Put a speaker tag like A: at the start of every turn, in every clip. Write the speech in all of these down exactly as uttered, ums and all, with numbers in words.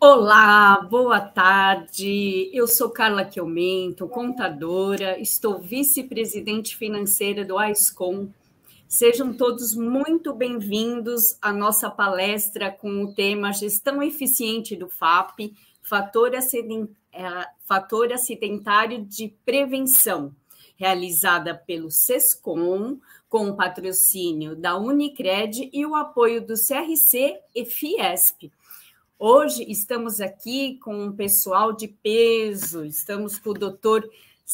A: Olá, boa tarde. Eu sou Carla Chiomento, contadora, estou vice-presidente financeira do AISCOM. Sejam todos muito bem-vindos à nossa palestra com o tema Gestão Eficiente do F A P, Fator Acidentário de Prevenção, realizada pelo SESCOM, com o patrocínio da Unicred e o apoio do C R C e Fiesp. Hoje estamos aqui com um pessoal de peso, estamos com o doutor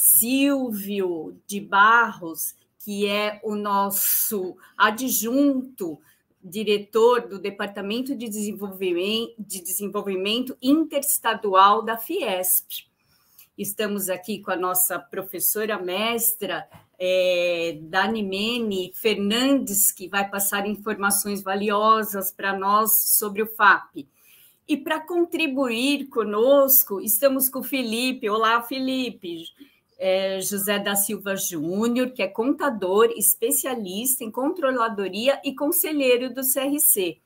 A: Silvio de Barros, que é o nosso adjunto diretor do Departamento de Desenvolvimento, de Desenvolvimento Interestadual da Fiesp. Estamos aqui com a nossa professora mestra, é, Dani Mene Fernandes, que vai passar informações valiosas para nós sobre o F A P. E para contribuir conosco, estamos com o Felipe. Olá, Felipe. É, José da Silva Júnior, que é contador, especialista em controladoria e conselheiro do C R C.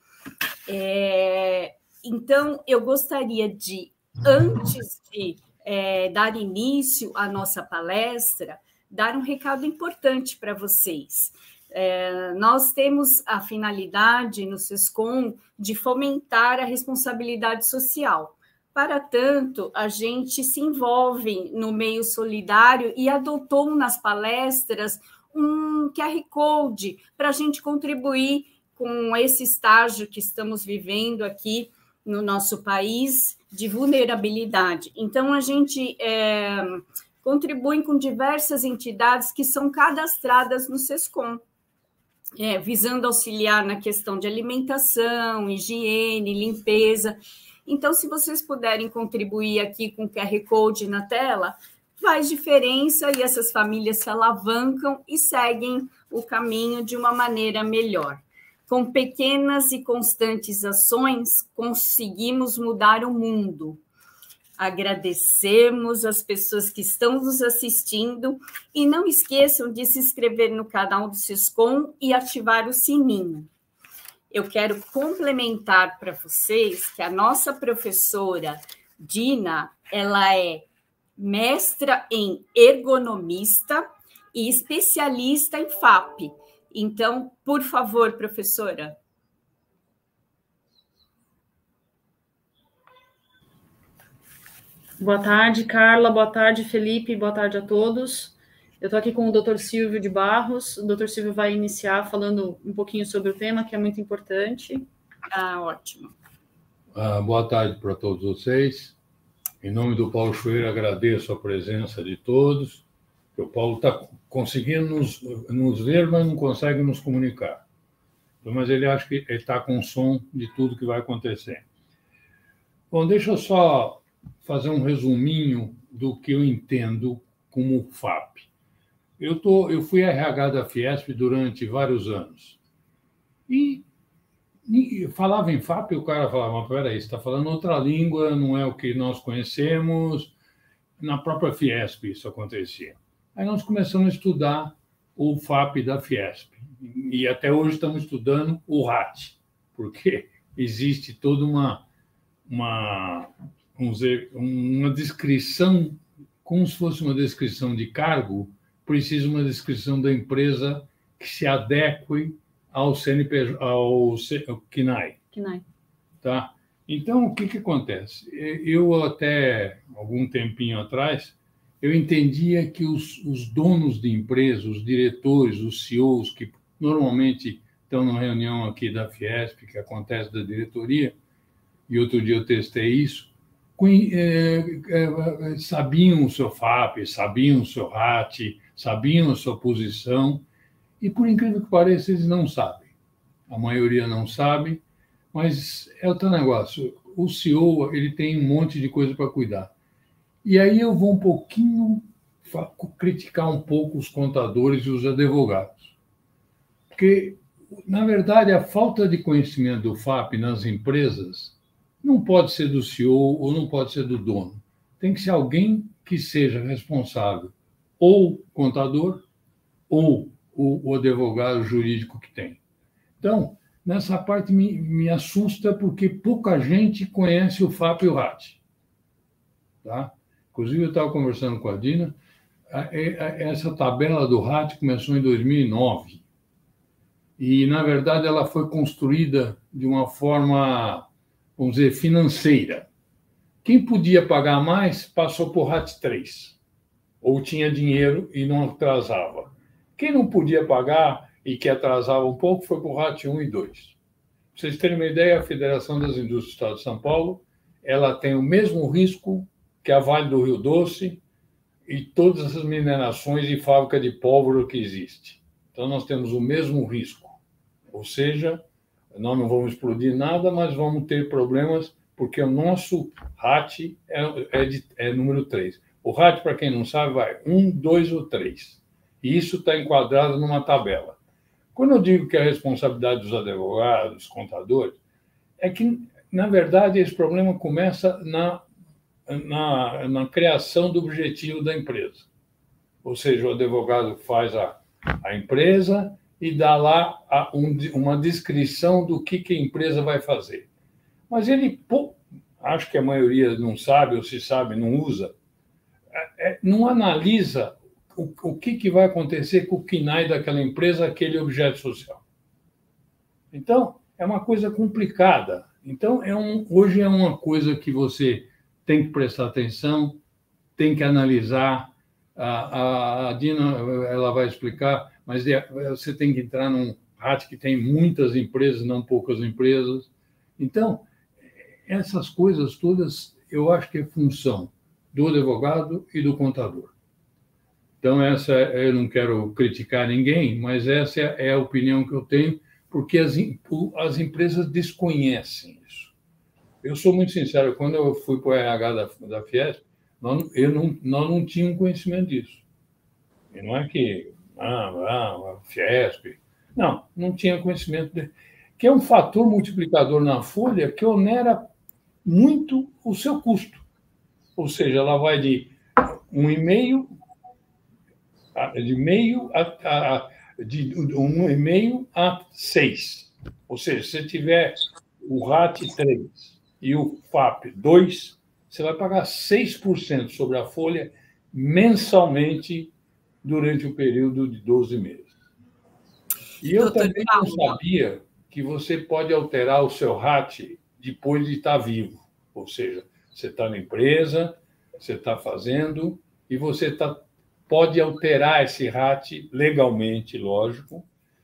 A: É, então, eu gostaria de, antes de é, dar início à nossa palestra, dar um recado importante para vocês. É, nós temos a finalidade no SESCOM de fomentar a responsabilidade social. Para tanto, a gente se envolve no meio solidário e adotou nas palestras um Q R Code para a gente contribuir com esse estágio que estamos vivendo aqui no nosso país de vulnerabilidade. Então, a gente é, contribui com diversas entidades que são cadastradas no SESCOM. É, visando auxiliar na questão de alimentação, higiene, limpeza. Então, se vocês puderem contribuir aqui com o Q R Code na tela, faz diferença e essas famílias se alavancam e seguem o caminho de uma maneira melhor. Com pequenas e constantes ações, conseguimos mudar o mundo. Agradecemos as pessoas que estão nos assistindo e não esqueçam de se inscrever no canal do SESCOM e ativar o sininho. Eu quero complementar para vocês que a nossa professora Dina, ela é mestra em ergonomista e especialista em F A P. Então, por favor, professora.
B: Boa tarde, Carla. Boa tarde, Felipe. Boa tarde a todos. Eu estou aqui com o doutor Silvio de Barros. O doutor Silvio vai iniciar falando um pouquinho sobre o tema, que é muito importante.
A: Ah, ótimo.
C: Ah, boa tarde para todos vocês. Em nome do Paulo Chueira, agradeço a presença de todos. O Paulo está conseguindo nos, nos ver, mas não consegue nos comunicar. Mas ele acha que ele está com som de tudo que vai acontecer. Bom, deixa eu só fazer um resuminho do que eu entendo como F A P. Eu, tô, eu fui R H da Fiesp durante vários anos. E, e falava em F A P e o cara falava, mas peraí, você está falando outra língua, não é o que nós conhecemos. Na própria Fiesp isso acontecia. Aí nós começamos a estudar o F A P da Fiesp. E até hoje estamos estudando o R A T, porque existe toda uma... uma vamos dizer, uma descrição, como se fosse uma descrição de cargo, precisa uma descrição da empresa que se adeque ao C N P J, ao C N A I.
B: C N A I.
C: Tá? Então, o que, que acontece? Eu, até algum tempinho atrás, eu entendia que os, os donos de empresas, os diretores, os C E Os, que normalmente estão na reunião aqui da Fiesp, que acontece da diretoria, e outro dia eu testei isso, sabiam o seu F A P, sabiam o seu R A T, sabiam a sua posição, e, por incrível que pareça, eles não sabem. A maioria não sabe, mas é outro negócio. O C E O ele tem um monte de coisa para cuidar. E aí eu vou um pouquinho criticar um pouco os contadores e os advogados. Porque, na verdade, a falta de conhecimento do F A P nas empresas não pode ser do C E O ou não pode ser do dono. Tem que ser alguém que seja responsável, ou contador, ou o, o advogado jurídico que tem. Então, nessa parte me, me assusta porque pouca gente conhece o FAP e o RAT. Tá? Inclusive, eu estava conversando com a Dina, essa tabela do RAT começou em dois mil e nove. E, na verdade, ela foi construída de uma forma, vamos dizer, financeira. Quem podia pagar mais passou por RAT três, ou tinha dinheiro e não atrasava. Quem não podia pagar e que atrasava um pouco foi para o RAT um e dois. Para vocês terem uma ideia, a Federação das Indústrias do Estado de São Paulo ela tem o mesmo risco que a Vale do Rio Doce e todas essas minerações e fábrica de pólvora que existe. Então, nós temos o mesmo risco. Ou seja, nós não vamos explodir nada, mas vamos ter problemas porque o nosso RAT é, é, de, é número três. O RAT, para quem não sabe, vai um, dois ou três. E isso está enquadrado numa tabela. Quando eu digo que é a responsabilidade dos advogados, dos contadores, é que, na verdade, esse problema começa na, na, na criação do objetivo da empresa. Ou seja, o advogado faz a, a empresa e dá lá a, um, uma descrição do que, que a empresa vai fazer. Mas ele, pô, acho que a maioria não sabe, ou se sabe, não usa, é, não analisa o, o que, que vai acontecer com o C N A I daquela empresa, aquele objeto social. Então, é uma coisa complicada. Então, é um, hoje é uma coisa que você tem que prestar atenção, tem que analisar. A, a, a Dina ela vai explicar, mas é, você tem que entrar num RAT que tem muitas empresas, não poucas empresas. Então, essas coisas todas, eu acho que é função do advogado e do contador. Então, essa eu não quero criticar ninguém, mas essa é a opinião que eu tenho, porque as, as empresas desconhecem isso. Eu sou muito sincero, quando eu fui para o R H da, da Fiesp, nós, eu não, nós não tínhamos conhecimento disso. E não é que, ah, ah, a Fiesp... Não, não tinha conhecimento, de, que é um fator multiplicador na folha que onera muito o seu custo. Ou seja, ela vai de um e meio de meio a, a, de um e meio a seis. Ou seja, se tiver o RAT três e o FAP dois, você vai pagar seis por cento sobre a folha mensalmente durante o período de doze meses. E eu Doutor também Paulo. não sabia que você pode alterar o seu RAT depois de estar vivo. Ou seja, você está na empresa, você está fazendo, e você tá, pode alterar esse RAT legalmente, lógico,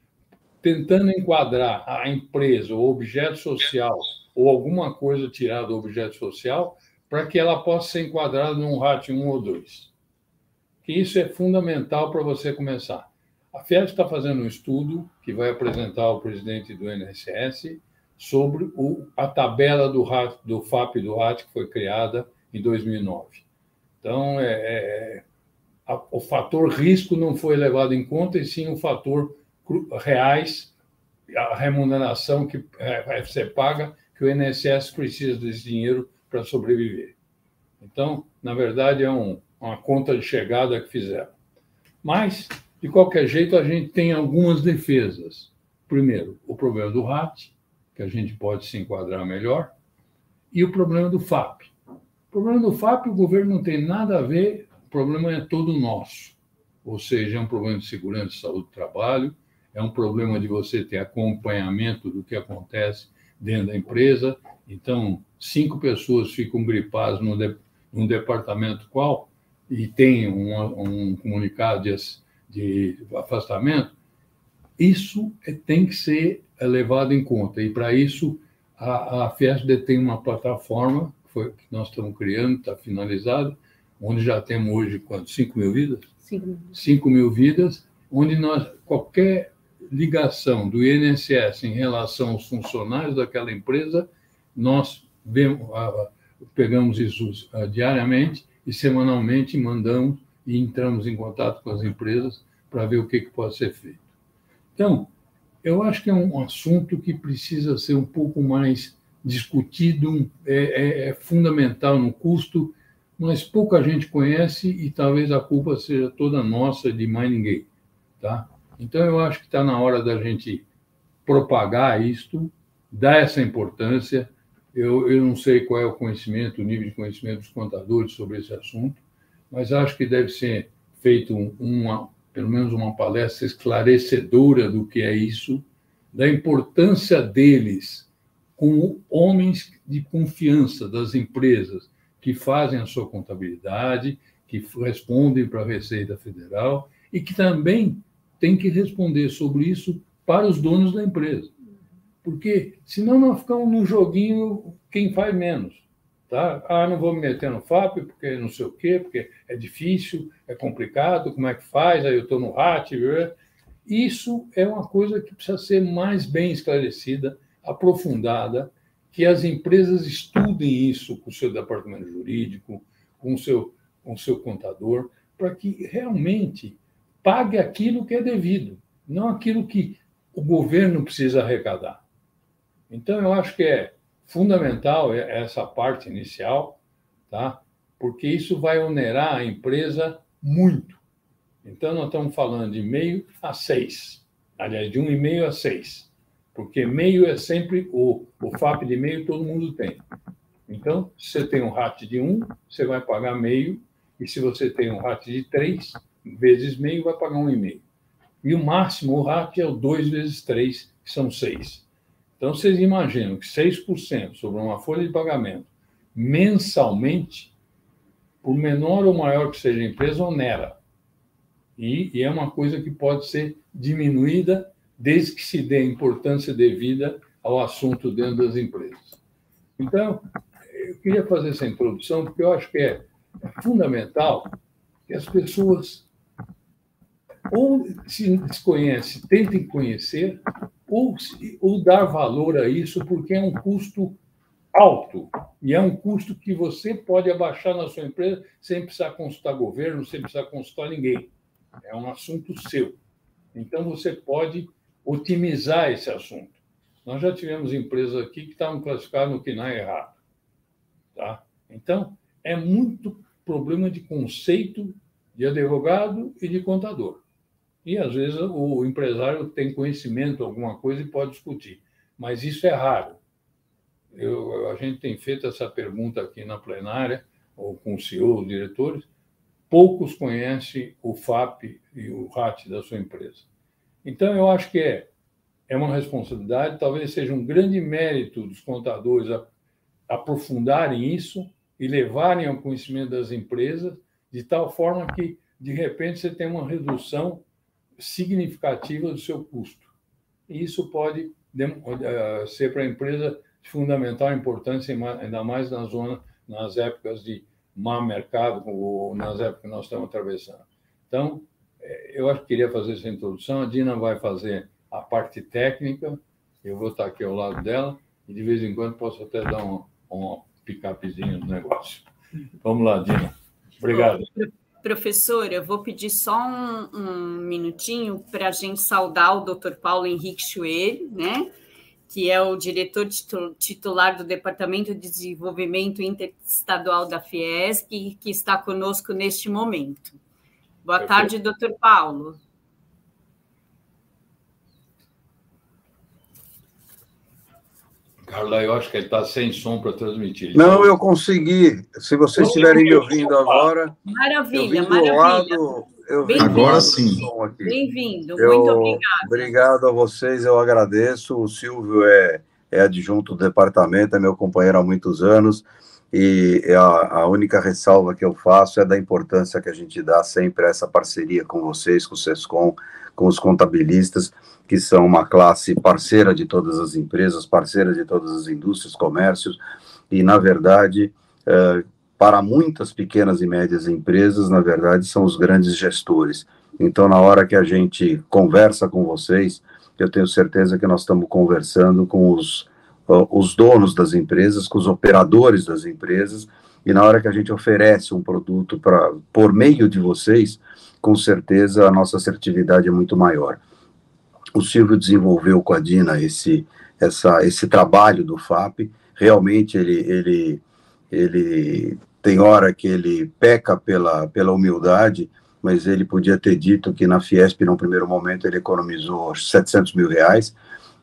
C: tentando enquadrar a empresa, o objeto social, ou alguma coisa tirada do objeto social, para que ela possa ser enquadrada num RAT um ou dois. Que isso é fundamental para você começar. A Fiesp está fazendo um estudo que vai apresentar ao presidente do I N S S sobre o, a tabela do, RAT, do FAP e do RAT que foi criada em dois mil e nove. Então, é, é, a, o fator risco não foi levado em conta, e sim o fator reais, a remuneração que é, você paga, que o I N S S precisa desse dinheiro para sobreviver. Então, na verdade, é um, uma conta de chegada que fizeram. Mas, de qualquer jeito, a gente tem algumas defesas. Primeiro, o problema do RAT, que a gente pode se enquadrar melhor, e o problema do FAP. O problema do FAP, o governo não tem nada a ver, o problema é todo nosso. Ou seja, é um problema de segurança e saúde do trabalho, é um problema de você ter acompanhamento do que acontece dentro da empresa. Então, cinco pessoas ficam gripadas num, de, num departamento qual e tem um, um comunicado de, de afastamento, isso é, tem que ser levado em conta. E, para isso, a, a Fiesp tem uma plataforma que, foi, que nós estamos criando, está finalizada, onde já temos hoje, quanto? cinco mil vidas? cinco mil vidas, onde nós, qualquer ligação do I N S S em relação aos funcionários daquela empresa, nós vemos, pegamos isso diariamente e semanalmente mandamos e entramos em contato com as empresas para ver o que, que pode ser feito. Então, eu acho que é um assunto que precisa ser um pouco mais discutido, é, é, é fundamental no custo, mas pouca gente conhece e talvez a culpa seja toda nossa, de mais ninguém. Tá? Então, eu acho que está na hora da gente propagar isto, dar essa importância. Eu, eu não sei qual é o conhecimento, o nível de conhecimento dos contadores sobre esse assunto, mas acho que deve ser feito uma, pelo menos uma palestra esclarecedora do que é isso, da importância deles como homens de confiança das empresas que fazem a sua contabilidade, que respondem para a Receita Federal e que também têm que responder sobre isso para os donos da empresa. Porque senão nós ficamos num joguinho quem faz menos. Tá? Ah, não vou me meter no F A P porque não sei o quê, porque é difícil, é complicado, como é que faz? Aí eu estou no R A T. Isso é uma coisa que precisa ser mais bem esclarecida, aprofundada, que as empresas estudem isso com o seu departamento jurídico, com o seu, com o seu contador, para que realmente pague aquilo que é devido, não aquilo que o governo precisa arrecadar. Então, eu acho que é fundamental essa parte inicial, tá? Porque isso vai onerar a empresa muito. Então, nós estamos falando de meio a seis, aliás, de um e meio a seis, porque meio é sempre o, o F A P de meio todo mundo tem. Então, se você tem um R A T de um, você vai pagar meio, e se você tem um R A T de três, vezes meio, vai pagar um e meio. E o máximo, o R A T é o dois vezes três, que são seis. Então, vocês imaginam que seis por cento sobre uma folha de pagamento mensalmente, por menor ou maior que seja a empresa, onera. E, e é uma coisa que pode ser diminuída desde que se dê a importância devida ao assunto dentro das empresas. Então, eu queria fazer essa introdução porque eu acho que é fundamental que as pessoas ou se desconhecem, tentem conhecer, ou, ou dar valor a isso, porque é um custo alto, e é um custo que você pode abaixar na sua empresa sem precisar consultar governo, sem precisar consultar ninguém. É um assunto seu. Então, você pode otimizar esse assunto. Nós já tivemos empresas aqui que estavam classificadas no Q N A I errado. Tá? Então, é muito problema de conceito de advogado e de contador. E, às vezes, o empresário tem conhecimento de alguma coisa e pode discutir. Mas isso é raro. Eu, a gente tem feito essa pergunta aqui na plenária, ou com o C E O, os diretores, poucos conhecem o F A P e o R A T da sua empresa. Então, eu acho que é, é uma responsabilidade, talvez seja um grande mérito dos contadores a, aprofundarem isso e levarem ao conhecimento das empresas, de tal forma que, de repente, você tem uma redução significativa do seu custo. E isso pode ser para a empresa de fundamental importância, ainda mais na zona, nas épocas de má mercado, ou nas épocas que nós estamos atravessando. Então, eu acho que queria fazer essa introdução. A Dina vai fazer a parte técnica, eu vou estar aqui ao lado dela, e de vez em quando posso até dar um, um picapezinho no negócio. Vamos lá, Dina. Obrigado.
A: Professora, eu vou pedir só um, um minutinho para a gente saudar o doutor Paulo Henrique Chueiro, né, que é o diretor titular do Departamento de Desenvolvimento Interestadual da Fiesp, que, que está conosco neste momento. Boa Perfeito. tarde, doutor Paulo.
C: Carla, eu acho que ele está sem som para transmitir.
D: Não, eu consegui. Se vocês estiverem me ouvindo agora...
A: Maravilha, maravilha.
D: Lado, eu
E: agora sim.
A: Bem-vindo,
D: eu,
A: muito obrigado.
D: Obrigado a vocês, eu agradeço. O Silvio é, é adjunto do departamento, é meu companheiro há muitos anos, e a, a única ressalva que eu faço é da importância que a gente dá sempre a essa parceria com vocês, com o SESCOM, com os contabilistas, que são uma classe parceira de todas as empresas, parceira de todas as indústrias, comércios, e, na verdade, eh, para muitas pequenas e médias empresas, na verdade, são os grandes gestores. Então, na hora que a gente conversa com vocês, eu tenho certeza que nós estamos conversando com os, uh, os donos das empresas, com os operadores das empresas, e na hora que a gente oferece um produto pra, por meio de vocês, com certeza a nossa assertividade é muito maior. O Silvio desenvolveu com a Dina esse, essa, esse trabalho do F A P, realmente ele, ele, ele tem hora que ele peca pela, pela humildade, mas ele podia ter dito que na Fiesp, no primeiro momento, ele economizou setecentos mil reais,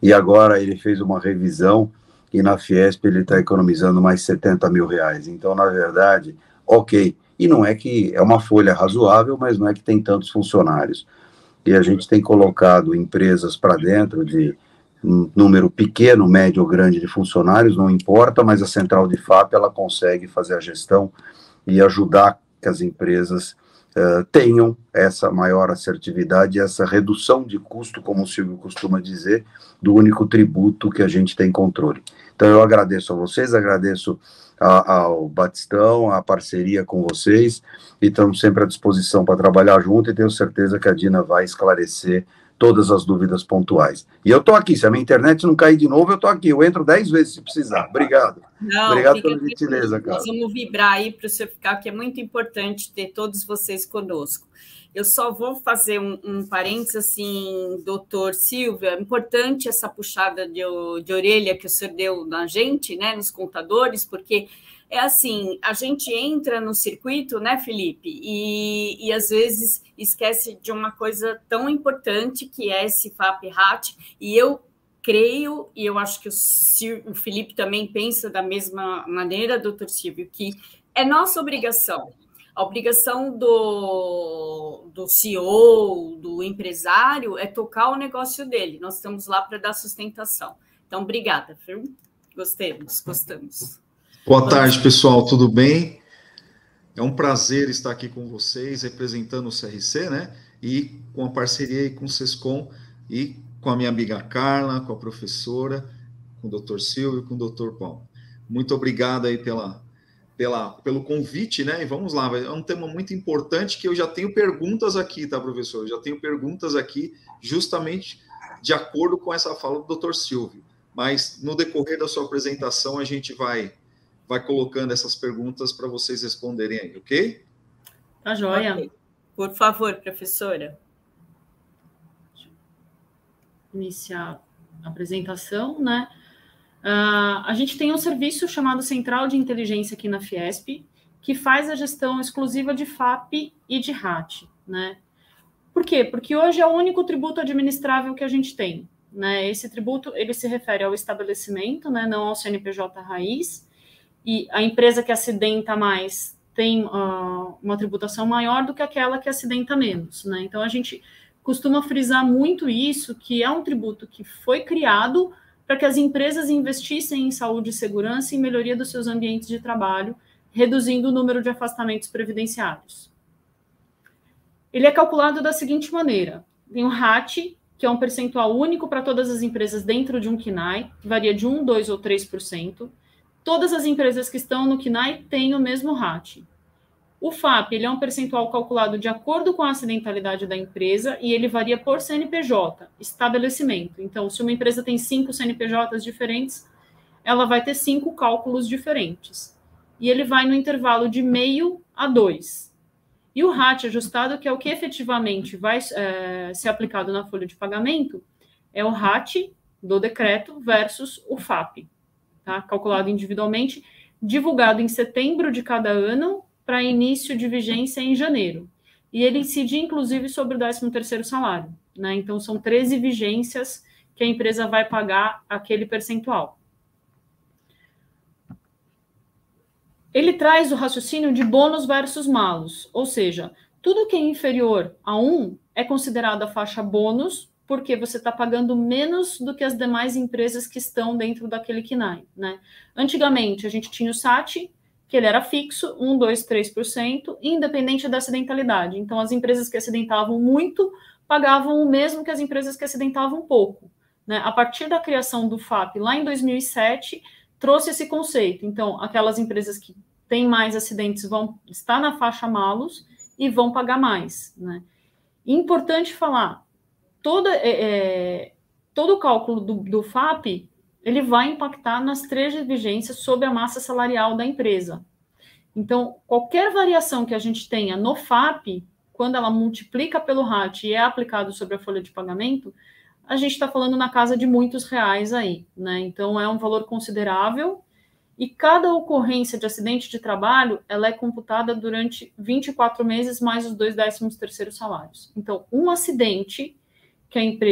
D: e agora ele fez uma revisão e na Fiesp ele está economizando mais setenta mil reais. Então, na verdade, ok. E não é que é uma folha razoável, mas não é que tem tantos funcionários. E a gente tem colocado empresas para dentro de um número pequeno, médio ou grande de funcionários, não importa, mas a central de F A P ela consegue fazer a gestão e ajudar que as empresas uh, tenham essa maior assertividade, essa redução de custo, como o Silvio costuma dizer, do único tributo que a gente tem controle. Então, eu agradeço a vocês, agradeço a, ao Batistão, a parceria com vocês, e estamos sempre à disposição para trabalhar junto, e tenho certeza que a Dina vai esclarecer todas as dúvidas pontuais. E eu estou aqui, se a minha internet não cair de novo, eu estou aqui, eu entro dez vezes se precisar. Obrigado.
A: Não,
D: Obrigado pela gentileza, cara.
A: Nós vamos vibrar aí para o senhor ficar, que é muito importante ter todos vocês conosco. Eu só vou fazer um, um parênteses, assim, doutor Silvio, é importante essa puxada de, de orelha que o senhor deu na gente, né, nos contadores, porque é assim, a gente entra no circuito, né, Felipe, e, e às vezes esquece de uma coisa tão importante que é esse F A P R A T, e eu creio, e eu acho que o, Silvio, o Felipe também pensa da mesma maneira, doutor Silvio, que é nossa obrigação. A obrigação do, do C E O, do empresário, é tocar o negócio dele. Nós estamos lá para dar sustentação. Então, obrigada, viu? Gostemos, gostamos.
E: Boa tarde, pessoal, tudo bem? É um prazer estar aqui com vocês, representando o C R C, né? E com a parceria aí com o SESCOM e com a minha amiga Carla, com a professora, com o doutor Silvio e com o doutor Paulo. Muito obrigado aí pela... Pela, pelo convite, né? E vamos lá, é um tema muito importante que eu já tenho perguntas aqui, tá, professor? Eu já tenho perguntas aqui justamente de acordo com essa fala do doutor Silvio. Mas no decorrer da sua apresentação a gente vai, vai colocando essas perguntas para vocês responderem aí, ok?
B: Tá joia.
A: Okay. Por favor, professora.
B: Iniciar a apresentação, né? Uh, a gente tem um serviço chamado Central de Inteligência aqui na Fiesp, que faz a gestão exclusiva de F A P e de R A T, né? Por quê? Porque hoje é o único tributo administrável que a gente tem, né? Esse tributo, ele se refere ao estabelecimento, né? Não ao C N P J raiz, e a empresa que acidenta mais tem uh, uma tributação maior do que aquela que acidenta menos, né? Então, a gente costuma frisar muito isso, que é um tributo que foi criado para que as empresas investissem em saúde e segurança e melhoria dos seus ambientes de trabalho, reduzindo o número de afastamentos previdenciários. Ele é calculado da seguinte maneira: tem o R A T, que é um percentual único para todas as empresas dentro de um C N A I, que varia de um, dois ou três por cento. Todas as empresas que estão no C N A I têm o mesmo R A T. O F A P ele é um percentual calculado de acordo com a acidentalidade da empresa e ele varia por C N P J, estabelecimento. Então, se uma empresa tem cinco C N P Js diferentes, ela vai ter cinco cálculos diferentes. E ele vai no intervalo de meio a dois. E o R A T ajustado, que é o que efetivamente vai é, ser aplicado na folha de pagamento, é o R A T do decreto versus o F A P, tá? Calculado individualmente, divulgado em setembro de cada ano, para início de vigência em janeiro. E ele incide, inclusive, sobre o décimo terceiro salário, né? Então, são treze vigências que a empresa vai pagar aquele percentual. Ele traz o raciocínio de bônus versus malus, ou seja, tudo que é inferior a um é considerado a faixa bônus, porque você está pagando menos do que as demais empresas que estão dentro daquele C N A I, né? Antigamente, a gente tinha o S A T, que ele era fixo, um, dois, três por cento, independente da acidentalidade. Então, as empresas que acidentavam muito pagavam o mesmo que as empresas que acidentavam pouco, né? A partir da criação do F A P, lá em dois mil e sete, trouxe esse conceito. Então, aquelas empresas que têm mais acidentes vão estar na faixa malus e vão pagar mais, né? Importante falar, toda, é, todo o cálculo do, do F A P, ele vai impactar nas três vigências sobre a massa salarial da empresa. Então, qualquer variação que a gente tenha no F A P, quando ela multiplica pelo R A T e é aplicado sobre a folha de pagamento, a gente está falando na casa de muitos reais aí, né? Então, é um valor considerável e cada ocorrência de acidente de trabalho, ela é computada durante vinte e quatro meses mais os dois décimos terceiros salários. Então, um acidente que a empresa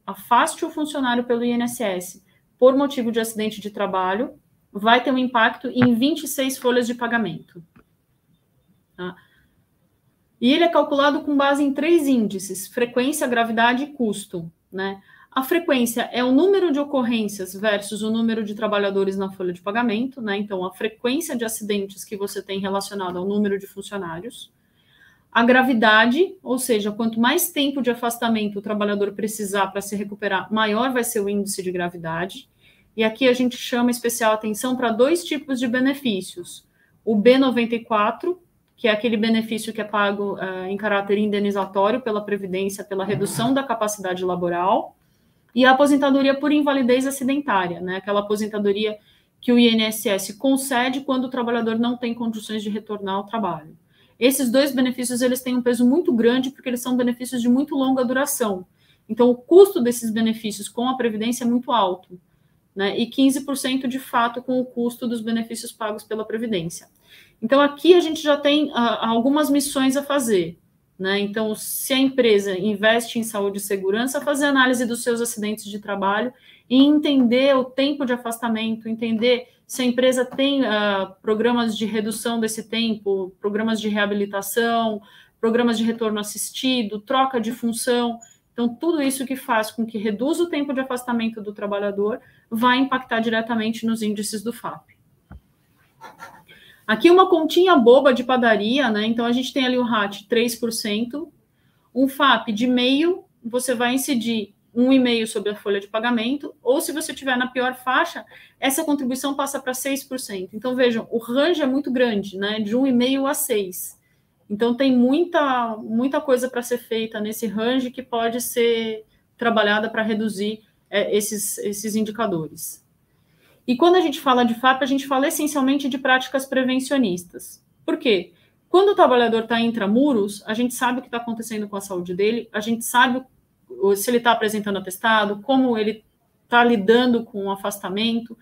B: afaste o funcionário pelo I N S S por motivo de acidente de trabalho, vai ter um impacto em vinte e seis folhas de pagamento. Tá? E ele é calculado com base em três índices: frequência, gravidade e custo, né? A frequência é o número de ocorrências versus o número de trabalhadores na folha de pagamento, né? Então, a frequência de acidentes que você tem relacionada ao número de funcionários. A gravidade, ou seja, quanto mais tempo de afastamento o trabalhador precisar para se recuperar, maior vai ser o índice de gravidade. E aqui a gente chama especial atenção para dois tipos de benefícios. O B noventa e quatro, que é aquele benefício que é pago uh, em caráter indenizatório pela Previdência, pela redução da capacidade laboral, e a aposentadoria por invalidez acidentária, né? Aquela aposentadoria que o I N S S concede quando o trabalhador não tem condições de retornar ao trabalho. Esses dois benefícios, eles têm um peso muito grande, porque eles são benefícios de muito longa duração. Então, o custo desses benefícios com a Previdência é muito alto, né? E quinze por cento, de fato, com o custo dos benefícios pagos pela Previdência. Então, aqui a gente já tem uh, algumas missões a fazer, né? Então, se a empresa investe em saúde e segurança, fazer análise dos seus acidentes de trabalho e entender o tempo de afastamento, entender se a empresa tem uh, programas de redução desse tempo, programas de reabilitação, programas de retorno assistido, troca de função. Então, tudo isso que faz com que reduza o tempo de afastamento do trabalhador vai impactar diretamente nos índices do F A P. Aqui uma continha boba de padaria, né? Então, a gente tem ali o R A T três por cento, um F A P de meio, você vai incidir um vírgula cinco por cento sobre a folha de pagamento, ou se você estiver na pior faixa, essa contribuição passa para seis por cento. Então, vejam, o range é muito grande, né? De um vírgula cinco por cento a seis por cento. Então, tem muita, muita coisa para ser feita nesse range que pode ser trabalhada para reduzir é, esses, esses indicadores. E quando a gente fala de F A P, a gente fala essencialmente de práticas prevencionistas. Por quê? Quando o trabalhador está intramuros, a gente sabe o que está acontecendo com a saúde dele, a gente sabe se ele está apresentando atestado, como ele está lidando com o afastamento,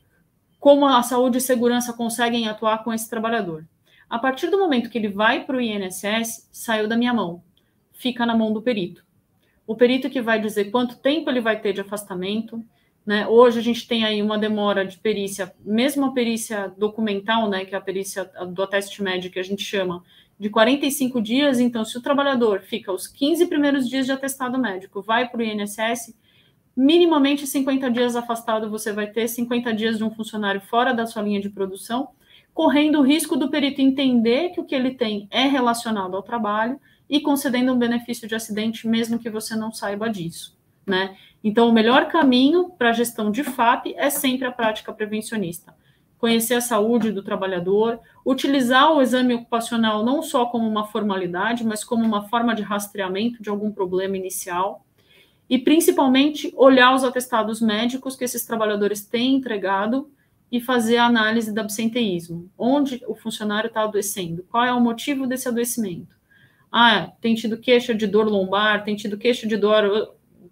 B: como a saúde e segurança conseguem atuar com esse trabalhador. A partir do momento que ele vai para o I N S S, saiu da minha mão, fica na mão do perito. O perito que vai dizer quanto tempo ele vai ter de afastamento, né? Hoje a gente tem aí uma demora de perícia, mesmo a perícia documental, né, que é a perícia do ateste médico que a gente chama, de quarenta e cinco dias. Então, se o trabalhador fica os quinze primeiros dias de atestado médico, vai para o I N S S, minimamente cinquenta dias afastado você vai ter, cinquenta dias de um funcionário fora da sua linha de produção, correndo o risco do perito entender que o que ele tem é relacionado ao trabalho e concedendo um benefício de acidente, mesmo que você não saiba disso, né? Então, o melhor caminho para a gestão de F A P é sempre a prática prevencionista. Conhecer a saúde do trabalhador, utilizar o exame ocupacional não só como uma formalidade, mas como uma forma de rastreamento de algum problema inicial, e principalmente olhar os atestados médicos que esses trabalhadores têm entregado e fazer a análise do absenteísmo. Onde o funcionário está adoecendo? Qual é o motivo desse adoecimento? Ah, tem tido queixa de dor lombar, tem tido queixa de dor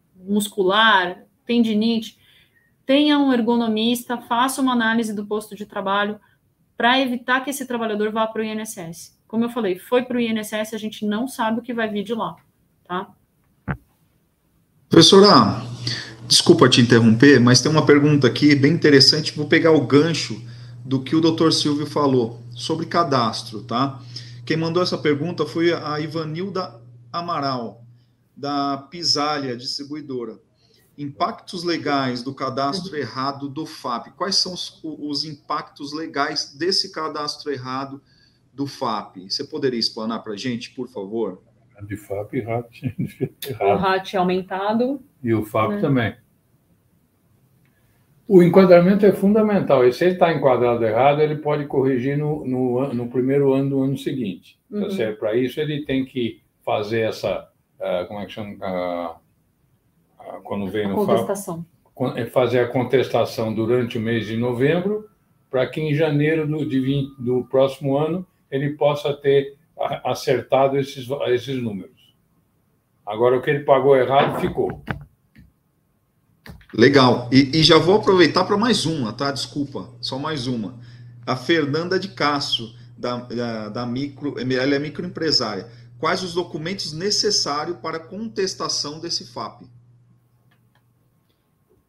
B: muscular, tendinite. Tenha um ergonomista, faça uma análise do posto de trabalho para evitar que esse trabalhador vá para o I N S S. Como eu falei, foi para o I N S S, a gente não sabe o que vai vir de lá, tá?
E: Professora, desculpa te interromper, mas tem uma pergunta aqui bem interessante, vou pegar o gancho do que o doutor Silvio falou sobre cadastro, tá? Quem mandou essa pergunta foi a Ivanilda Amaral, da Pisália Distribuidora. Impactos legais do cadastro errado do F A P. Quais são os, os impactos legais desse cadastro errado do F A P? Você poderia explanar para a gente, por favor?
C: De F A P e R A T.
B: O R A T aumentado.
C: E o F A P, né, também.
F: O enquadramento é fundamental. E se ele está enquadrado errado, ele pode corrigir no, no, no primeiro ano do ano seguinte. Uhum. Tá certo? Para isso, ele tem que fazer essa... Uh, como é que chama? Uh, quando vem no
B: contestação.
F: F A P, fazer a contestação durante o mês de novembro, para que em janeiro do, de vinte, do próximo ano ele possa ter acertado esses, esses números. Agora, o que ele pagou errado ficou.
E: Legal. E, e já vou aproveitar para mais uma, tá? Desculpa, só mais uma. A Fernanda de Castro, da, da, da micro, ela é microempresária. Quais os documentos necessários para contestação desse F A P?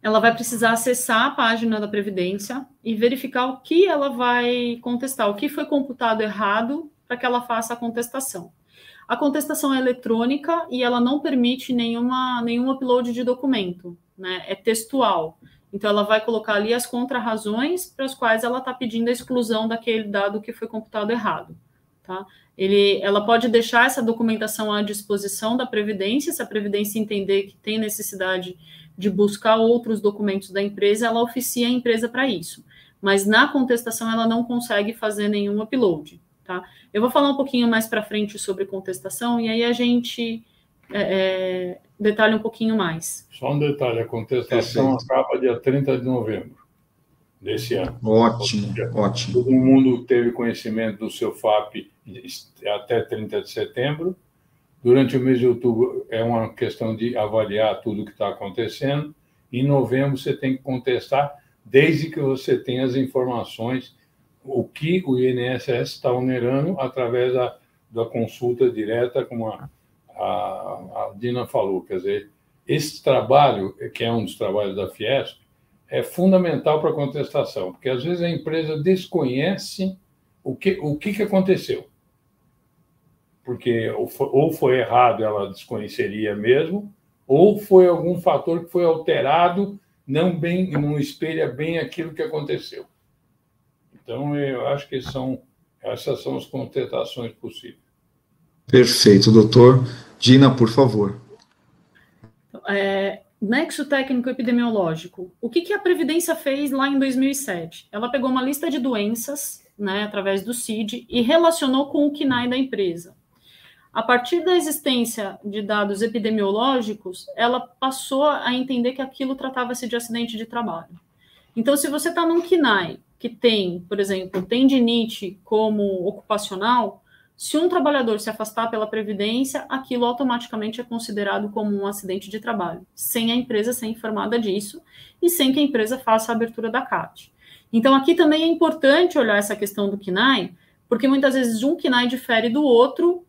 B: ela vai precisar acessar a página da Previdência e verificar o que ela vai contestar, o que foi computado errado para que ela faça a contestação. A contestação é eletrônica e ela não permite nenhuma, nenhum upload de documento, né? É textual. Então, ela vai colocar ali as contrarrazões para as quais ela está pedindo a exclusão daquele dado que foi computado errado. Tá? Ele, ela pode deixar essa documentação à disposição da Previdência, se a Previdência entender que tem necessidade de buscar outros documentos da empresa, ela oficia a empresa para isso. Mas na contestação, ela não consegue fazer nenhum upload. Tá? Eu vou falar um pouquinho mais para frente sobre contestação, e aí a gente é, é, detalha um pouquinho mais.
F: Só um detalhe, a contestação Perfeito. acaba dia trinta de novembro desse ano.
E: Ótimo, ótimo.
F: Todo mundo teve conhecimento do seu F A P até trinta de setembro. Durante o mês de outubro é uma questão de avaliar tudo o que está acontecendo. Em novembro você tem que contestar, desde que você tenha as informações, o que o I N S S está onerando através da, da consulta direta, como a, a, a Dina falou. Quer dizer, esse trabalho, que é um dos trabalhos da Fiesp, é fundamental para a contestação, porque às vezes a empresa desconhece o que, o que, que aconteceu. Porque ou foi, ou foi errado, ela desconheceria mesmo, ou foi algum fator que foi alterado, não, bem, não espelha bem aquilo que aconteceu. Então, eu acho que são, essas são as contestações possíveis.
E: Perfeito, doutor. Dina, por favor.
B: É, nexo técnico epidemiológico. O que, que a Previdência fez lá em dois mil e sete? Ela pegou uma lista de doenças, né, através do C I D, e relacionou com o C N A I da empresa. A partir da existência de dados epidemiológicos, ela passou a entender que aquilo tratava-se de acidente de trabalho. Então, se você está num C N A I que tem, por exemplo, tendinite como ocupacional, se um trabalhador se afastar pela Previdência, aquilo automaticamente é considerado como um acidente de trabalho, sem a empresa ser informada disso e sem que a empresa faça a abertura da C A T. Então, aqui também é importante olhar essa questão do C N A I, porque muitas vezes um C N A I difere do outro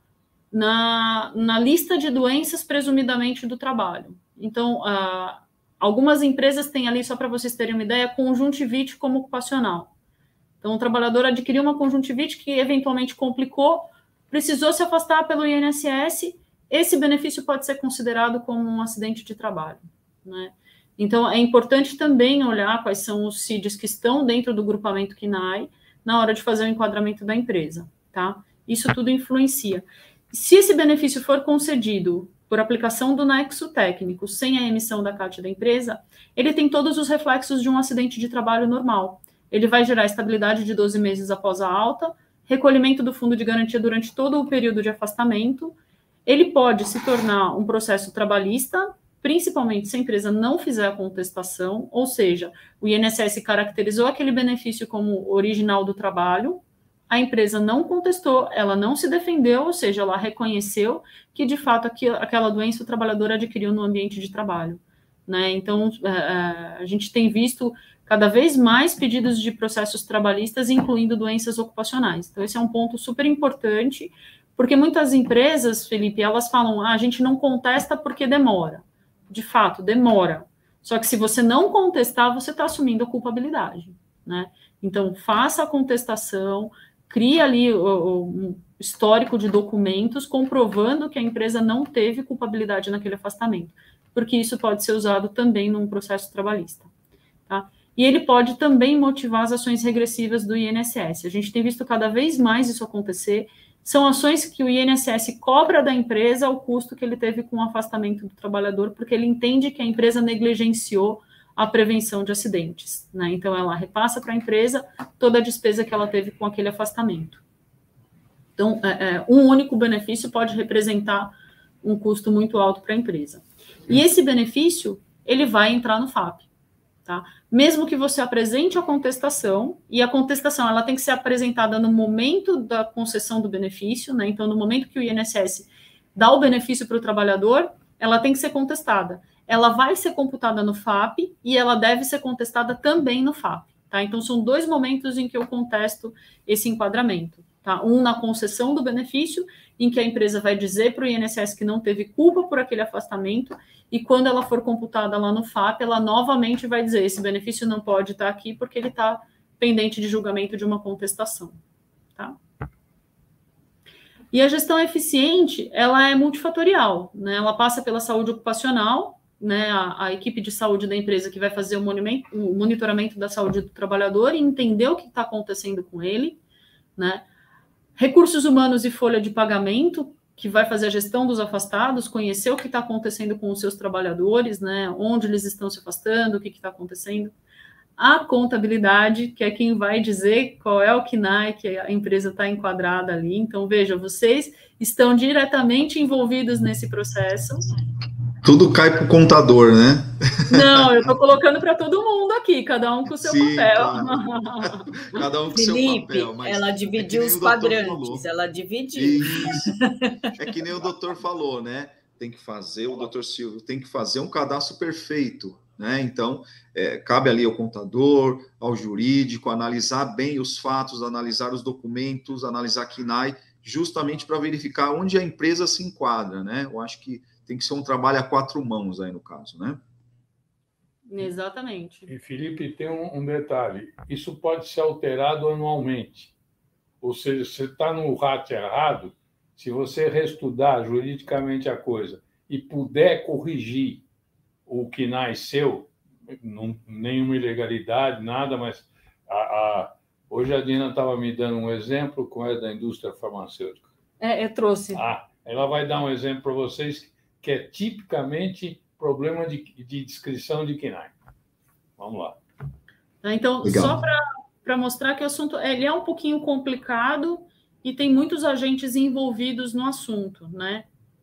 B: na, na lista de doenças presumidamente do trabalho. Então, a algumas empresas têm ali, só para vocês terem uma ideia, conjuntivite como ocupacional. Então, o trabalhador adquiriu uma conjuntivite que eventualmente complicou, precisou se afastar pelo I N S S, esse benefício pode ser considerado como um acidente de trabalho, né? Então, é importante também olhar quais são os C I Ds que estão dentro do grupamento C N A I na hora de fazer o enquadramento da empresa, tá? Isso tudo influencia. Se esse benefício for concedido por aplicação do nexo técnico, sem a emissão da C A T da empresa, ele tem todos os reflexos de um acidente de trabalho normal. Ele vai gerar estabilidade de doze meses após a alta, recolhimento do fundo de garantia durante todo o período de afastamento. Ele pode se tornar um processo trabalhista, principalmente se a empresa não fizer a contestação, ou seja, o I N S S caracterizou aquele benefício como original do trabalho, a empresa não contestou, ela não se defendeu, ou seja, ela reconheceu que, de fato, aquela doença o trabalhador adquiriu no ambiente de trabalho, né? Então, a gente tem visto cada vez mais pedidos de processos trabalhistas, incluindo doenças ocupacionais. Então, esse é um ponto super importante, porque muitas empresas, Felipe, elas falam, ah, a gente não contesta porque demora. De fato, demora. Só que se você não contestar, você está assumindo a culpabilidade, né? Então, faça a contestação, cria ali o, o histórico de documentos comprovando que a empresa não teve culpabilidade naquele afastamento, porque isso pode ser usado também num processo trabalhista, tá? E ele pode também motivar as ações regressivas do I N S S. A gente tem visto cada vez mais isso acontecer. São ações que o I N S S cobra da empresa o custo que ele teve com o afastamento do trabalhador, porque ele entende que a empresa negligenciou a prevenção de acidentes, né? Então, ela repassa para a empresa toda a despesa que ela teve com aquele afastamento. Então, é, é, um único benefício pode representar um custo muito alto para a empresa. E esse benefício, ele vai entrar no F A P, tá? Mesmo que você apresente a contestação, e a contestação, ela tem que ser apresentada no momento da concessão do benefício, né? Então, no momento que o I N S S dá o benefício para o trabalhador, ela tem que ser contestada. Ela vai ser computada no F A P e ela deve ser contestada também no F A P, tá? Então, são dois momentos em que eu contesto esse enquadramento, tá? Um na concessão do benefício em que a empresa vai dizer para o I N S S que não teve culpa por aquele afastamento, e quando ela for computada lá no F A P, ela novamente vai dizer, esse benefício não pode estar aqui porque ele está pendente de julgamento de uma contestação. Tá? E a gestão eficiente, ela é multifatorial, né? Ela passa pela saúde ocupacional, né? A, a equipe de saúde da empresa que vai fazer o, o monitoramento da saúde do trabalhador e entender o que está acontecendo com ele, né? Recursos humanos e folha de pagamento, que vai fazer a gestão dos afastados, conhecer o que está acontecendo com os seus trabalhadores, né? Onde eles estão se afastando, o que está acontecendo. A contabilidade, que é quem vai dizer qual é o C N A E que a empresa está enquadrada ali. Então, veja, vocês estão diretamente envolvidos nesse processo.
E: Tudo cai para o contador, né?
B: Não, eu estou colocando para todo mundo aqui, cada um com o seu
E: Sim,
B: papel.
E: Claro. Cada um com o seu papel.
A: Mas ela dividiu é os quadrantes, ela dividiu.
E: Isso. É que nem o doutor falou, né? Tem que fazer, o doutor Silvio, tem que fazer um cadastro perfeito. Né? Então, é, cabe ali ao contador, ao jurídico, analisar bem os fatos, analisar os documentos, analisar C N A E, justamente para verificar onde a empresa se enquadra, né? Eu acho que tem que ser um trabalho a quatro mãos aí no caso, né?
B: Exatamente.
F: E, Felipe, tem um, um detalhe, isso pode ser alterado anualmente, ou seja, você está no rato errado, se você reestudar juridicamente a coisa e puder corrigir o C N A E seu, não, nenhuma ilegalidade, nada, mas a, a, hoje a Dina estava me dando um exemplo, como é da indústria farmacêutica.
B: É, eu trouxe.
F: Ah, ela vai dar um exemplo para vocês que é tipicamente problema de, de descrição de C N A E. Vamos lá.
B: Então,
E: Legal.
B: Só para mostrar que o assunto ele é um pouquinho complicado e tem muitos agentes envolvidos no assunto, né?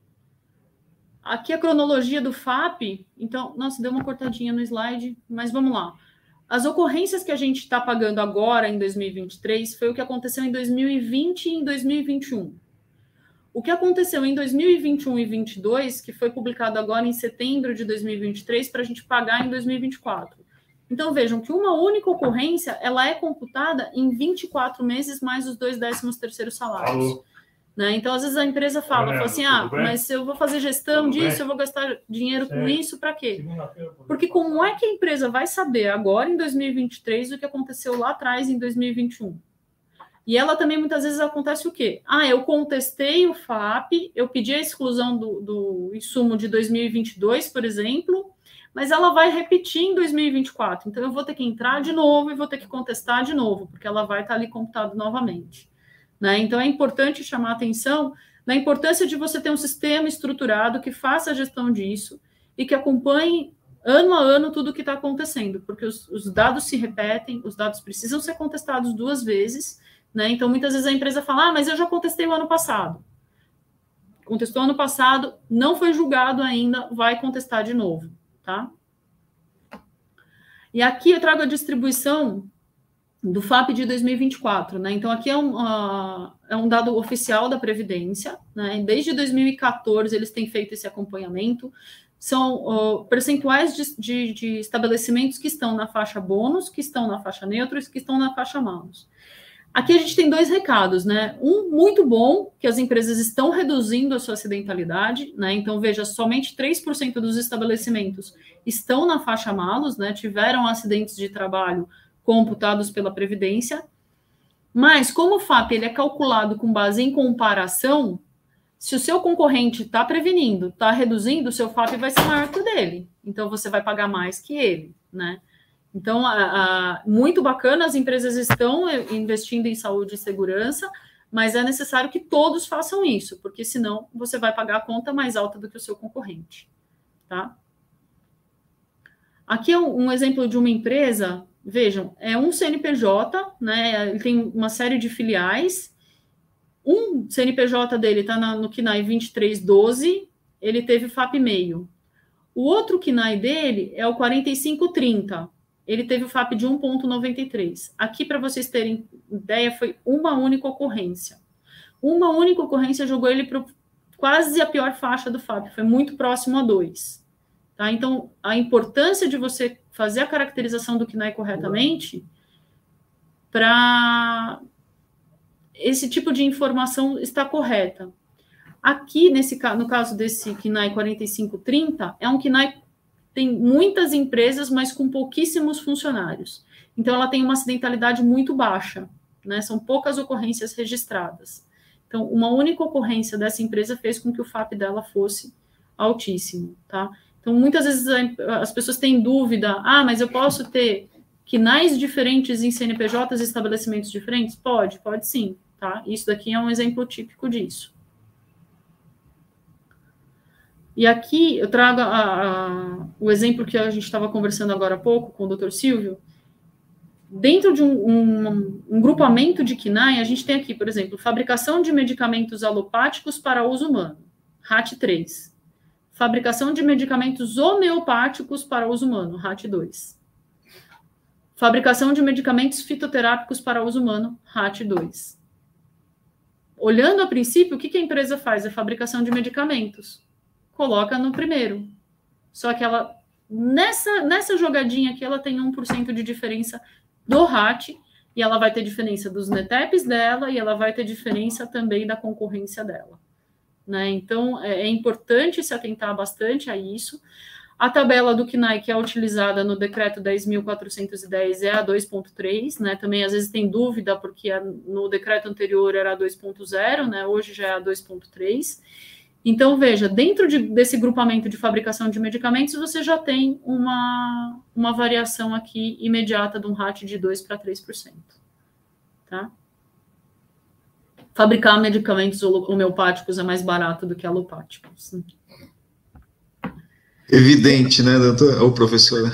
B: Aqui a cronologia do F A P, então, nossa, deu uma cortadinha no slide, mas vamos lá. As ocorrências que a gente está pagando agora, em dois mil e vinte e três, foi o que aconteceu em dois mil e vinte e em dois mil e vinte e um. O que aconteceu em dois mil e vinte e um e vinte e dois, que foi publicado agora em setembro de dois mil e vinte e três, para a gente pagar em dois mil e vinte e quatro. Então, vejam que uma única ocorrência, ela é computada em vinte e quatro meses, mais os dois décimos terceiros salários.
F: Alô.
B: Né? Então, às vezes a empresa fala, fala assim, ah, mas se eu vou fazer gestão tudo disso, bem? Eu vou gastar dinheiro com isso, para quê? Porque como é que a empresa vai saber agora, em dois mil e vinte e três, o que aconteceu lá atrás, em dois mil e vinte e um? E ela também, muitas vezes, acontece o quê? Ah, eu contestei o F A P, eu pedi a exclusão do, do insumo de dois mil e vinte e dois, por exemplo, mas ela vai repetir em dois mil e vinte e quatro. Então, eu vou ter que entrar de novo e vou ter que contestar de novo, porque ela vai estar ali computado novamente. Né? Então, é importante chamar a atenção na importância de você ter um sistema estruturado que faça a gestão disso e que acompanhe ano a ano tudo o que está acontecendo, porque os, os dados se repetem, os dados precisam ser contestados duas vezes, né? Então, muitas vezes a empresa fala, ah, mas eu já contestei o ano passado. Contestou ano passado, não foi julgado ainda, vai contestar de novo, tá? E aqui eu trago a distribuição do F A P de dois mil e vinte e quatro, né? Então, aqui é um, uh, é um dado oficial da Previdência, né? Desde dois mil e quatorze, eles têm feito esse acompanhamento. São uh, percentuais de, de, de estabelecimentos que estão na faixa bônus, que estão na faixa neutro e que estão na faixa malus. Aqui a gente tem dois recados, né? Um muito bom, que as empresas estão reduzindo a sua acidentalidade, né? Então, veja, somente três por cento dos estabelecimentos estão na faixa malus, né? Tiveram acidentes de trabalho computados pela Previdência, mas como o F A P ele é calculado com base em comparação, se o seu concorrente está prevenindo, está reduzindo, o seu F A P vai ser maior que o dele, então você vai pagar mais que ele, né? Então, a, a, muito bacana, as empresas estão investindo em saúde e segurança, mas é necessário que todos façam isso, porque senão você vai pagar a conta mais alta do que o seu concorrente, tá? Aqui é um, um exemplo de uma empresa. Vejam, é um C N P J, né? Ele tem uma série de filiais. Um C N P J dele está no C N A E vinte e três doze, ele teve F A P meio. O outro C N A E dele é o quarenta e cinco trinta, ele teve o F A P de um vírgula noventa e três. Aqui, para vocês terem ideia, foi uma única ocorrência. Uma única ocorrência jogou ele para quase a pior faixa do F A P, foi muito próximo a dois. Tá? Então, a importância de você fazer a caracterização do C N A E corretamente para esse tipo de informação estar correta. Aqui, nesse, no caso desse K N A I quarenta e cinco trinta, é um K N A I que tem muitas empresas, mas com pouquíssimos funcionários. Então, ela tem uma acidentalidade muito baixa, né? São poucas ocorrências registradas. Então, uma única ocorrência dessa empresa fez com que o F A P dela fosse altíssimo, tá? Então, muitas vezes as pessoas têm dúvida, ah, mas eu posso ter K N A Is diferentes em C N P Js e estabelecimentos diferentes? Pode, pode sim, tá? Isso daqui é um exemplo típico disso. E aqui eu trago a, a, o exemplo que a gente estava conversando agora há pouco com o doutor Silvio. Dentro de um, um, um grupamento de K N A I, a gente tem aqui, por exemplo, fabricação de medicamentos alopáticos para uso humano, R A T três. Fabricação de medicamentos homeopáticos para uso humano, R A T dois. Fabricação de medicamentos fitoterápicos para uso humano, R A T dois. Olhando a princípio, o que a empresa faz? É fabricação de medicamentos. Coloca no primeiro. Só que ela, nessa, nessa jogadinha aqui, ela tem um por cento de diferença do R A T, e ela vai ter diferença dos N E T E Ps dela, e ela vai ter diferença também da concorrência dela. Né? Então, é, é importante se atentar bastante a isso. A tabela do K N A I que é utilizada no decreto dez mil quatrocentos e dez é a dois ponto três, né? Também às vezes tem dúvida, porque a, no decreto anterior era a dois ponto zero, né? Hoje já é a dois ponto três. Então, veja, dentro de, desse grupamento de fabricação de medicamentos, você já tem uma, uma variação aqui imediata de um R A T de dois para três por cento. Tá? Fabricar medicamentos homeopáticos é mais barato do que alopáticos.
E: Evidente, né, doutor? Ou professora?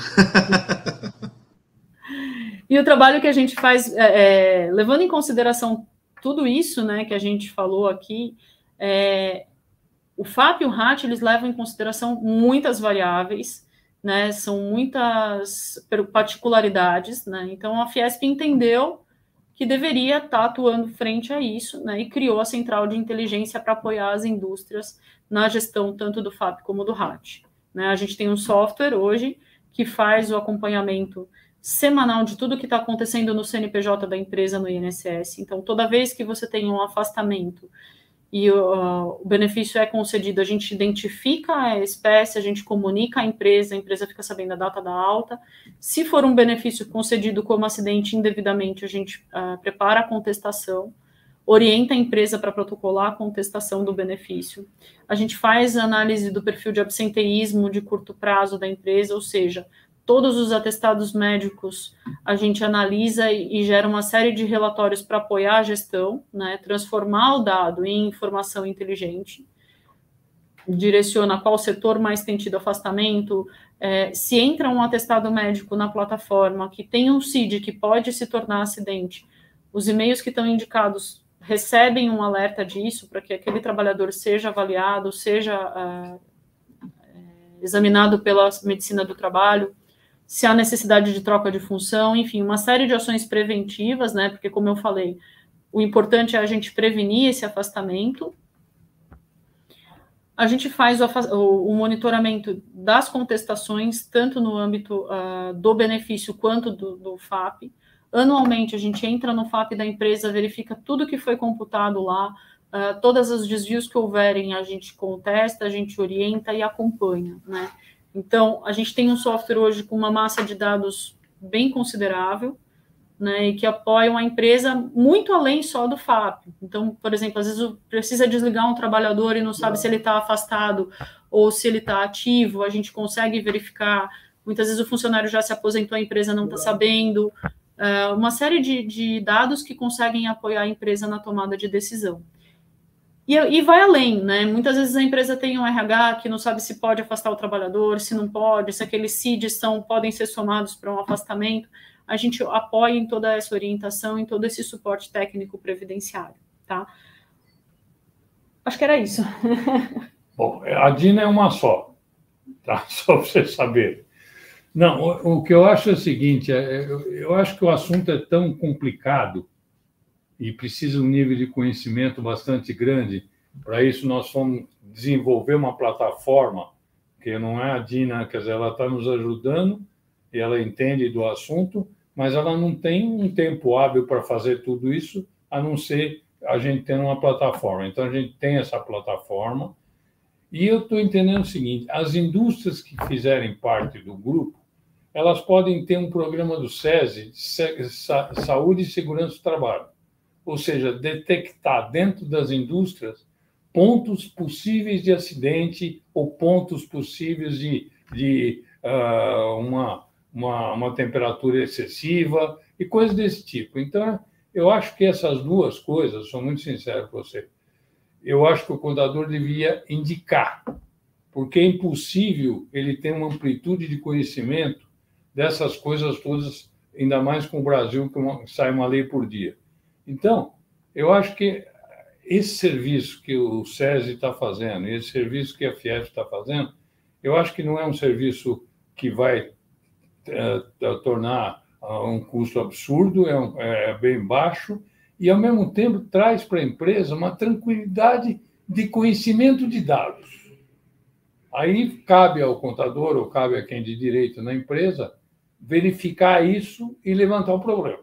B: E o trabalho que a gente faz, é, é, levando em consideração tudo isso, né, que a gente falou aqui, é, o F A P e o R A T, eles levam em consideração muitas variáveis, né, são muitas particularidades, né, então a Fiesp entendeu que deveria estar atuando frente a isso, né, e criou a Central de Inteligência para apoiar as indústrias na gestão tanto do F A P como do R A T. Né, a gente tem um software hoje que faz o acompanhamento semanal de tudo que está acontecendo no C N P J da empresa no I N S S, então toda vez que você tem um afastamento e uh, o benefício é concedido, a gente identifica a espécie, a gente comunica à empresa, a empresa fica sabendo a data da alta. Se for um benefício concedido como acidente indevidamente, a gente uh, prepara a contestação, orienta a empresa para protocolar a contestação do benefício. A gente faz a análise do perfil de absenteísmo de curto prazo da empresa, ou seja, todos os atestados médicos a gente analisa e, e gera uma série de relatórios para apoiar a gestão, né, transformar o dado em informação inteligente, direciona qual setor mais tem tido afastamento, é, se entra um atestado médico na plataforma que tem um C I D que pode se tornar acidente, os e-mails que estão indicados recebem um alerta disso para que aquele trabalhador seja avaliado, seja é, examinado pela medicina do trabalho, se há necessidade de troca de função, enfim, uma série de ações preventivas, né, porque, como eu falei, o importante é a gente prevenir esse afastamento. A gente faz o, o monitoramento das contestações, tanto no âmbito uh, do benefício quanto do, do F A P. Anualmente, a gente entra no F A P da empresa, verifica tudo que foi computado lá, uh, todos os desvios que houverem, a gente contesta, a gente orienta e acompanha, né? Então, a gente tem um software hoje com uma massa de dados bem considerável, né, e que apoiam a empresa muito além só do F A P. Então, por exemplo, às vezes precisa desligar um trabalhador e não sabe se ele está afastado ou se ele está ativo, a gente consegue verificar. Muitas vezes o funcionário já se aposentou, a empresa não está sabendo. É, uma série de, de dados que conseguem apoiar a empresa na tomada de decisão. E, e vai além, né? Muitas vezes a empresa tem um R H que não sabe se pode afastar o trabalhador, se não pode, se aqueles C I Ds são, podem ser somados para um afastamento. A gente apoia em toda essa orientação, em todo esse suporte técnico previdenciário, tá? Acho que era isso.
F: Bom, a DINA é uma só, tá? Só para você saber. Não, o, o que eu acho é o seguinte, é, eu, eu acho que o assunto é tão complicado e precisa de um nível de conhecimento bastante grande. Para isso, nós fomos desenvolver uma plataforma, que não é a DINA, quer dizer, ela está nos ajudando e ela entende do assunto, mas ela não tem um tempo hábil para fazer tudo isso, a não ser a gente tendo uma plataforma. Então, a gente tem essa plataforma. E eu estou entendendo o seguinte, as indústrias que fizerem parte do grupo, elas podem ter um programa do SESI, Saúde e Segurança do Trabalho. Ou seja, detectar dentro das indústrias pontos possíveis de acidente ou pontos possíveis de, de uh, uma, uma, uma temperatura excessiva e coisas desse tipo. Então, eu acho que essas duas coisas, sou muito sincero com você, eu acho que o contador devia indicar, porque é impossível ele ter uma amplitude de conhecimento dessas coisas todas, ainda mais com o Brasil, que uma, sai uma lei por dia. Então, eu acho que esse serviço que o SESI está fazendo, esse serviço que a Fiesp está fazendo, eu acho que não é um serviço que vai é, tornar um custo absurdo, é, um, é bem baixo, e, ao mesmo tempo, traz para a empresa uma tranquilidade de conhecimento de dados. Aí cabe ao contador, ou cabe a quem de direito na empresa, verificar isso e levantar o problema.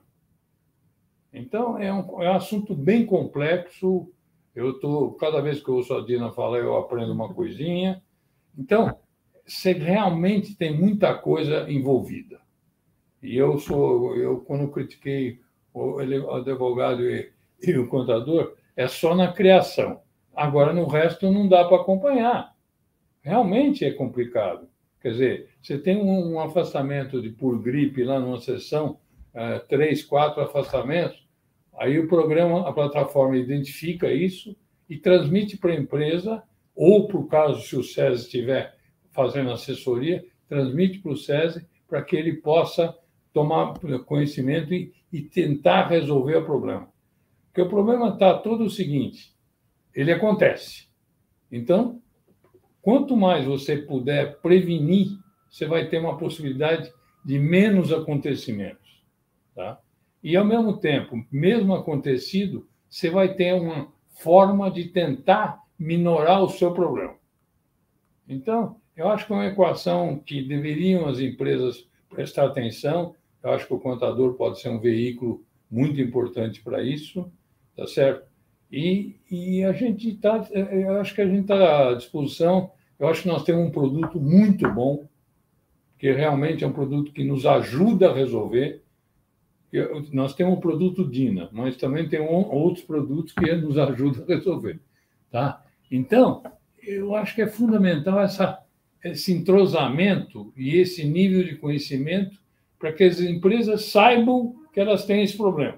F: Então, é um, é um assunto bem complexo. Eu tô, cada vez que eu ouço a Dina falar, eu aprendo uma coisinha. Então, você realmente tem muita coisa envolvida. E eu, sou, eu quando critiquei o advogado e, e o contador, é só na criação. Agora, no resto, não dá para acompanhar. Realmente é complicado. Quer dizer, você tem um, um afastamento de, por gripe lá numa sessão, é, três, quatro afastamentos, aí o programa, a plataforma identifica isso e transmite para a empresa, ou, por caso, se o SESI estiver fazendo assessoria, transmite para o SESI para que ele possa tomar conhecimento e, e tentar resolver o problema. Porque o problema está todo o seguinte, ele acontece. Então, quanto mais você puder prevenir, você vai ter uma possibilidade de menos acontecimentos. Tá? E, ao mesmo tempo, mesmo acontecido, você vai ter uma forma de tentar minorar o seu problema. Então, eu acho que é uma equação que deveriam as empresas prestar atenção. Eu acho que o contador pode ser um veículo muito importante para isso, tá certo? E, e a gente está, eu acho que a gente está à disposição. Eu acho que nós temos um produto muito bom, que realmente é um produto que nos ajuda a resolver. Nós temos um produto Dina, mas também tem outros produtos que nos ajudam a resolver. Tá? Então, eu acho que é fundamental essa, esse entrosamento e esse nível de conhecimento para que as empresas saibam que elas têm esse problema.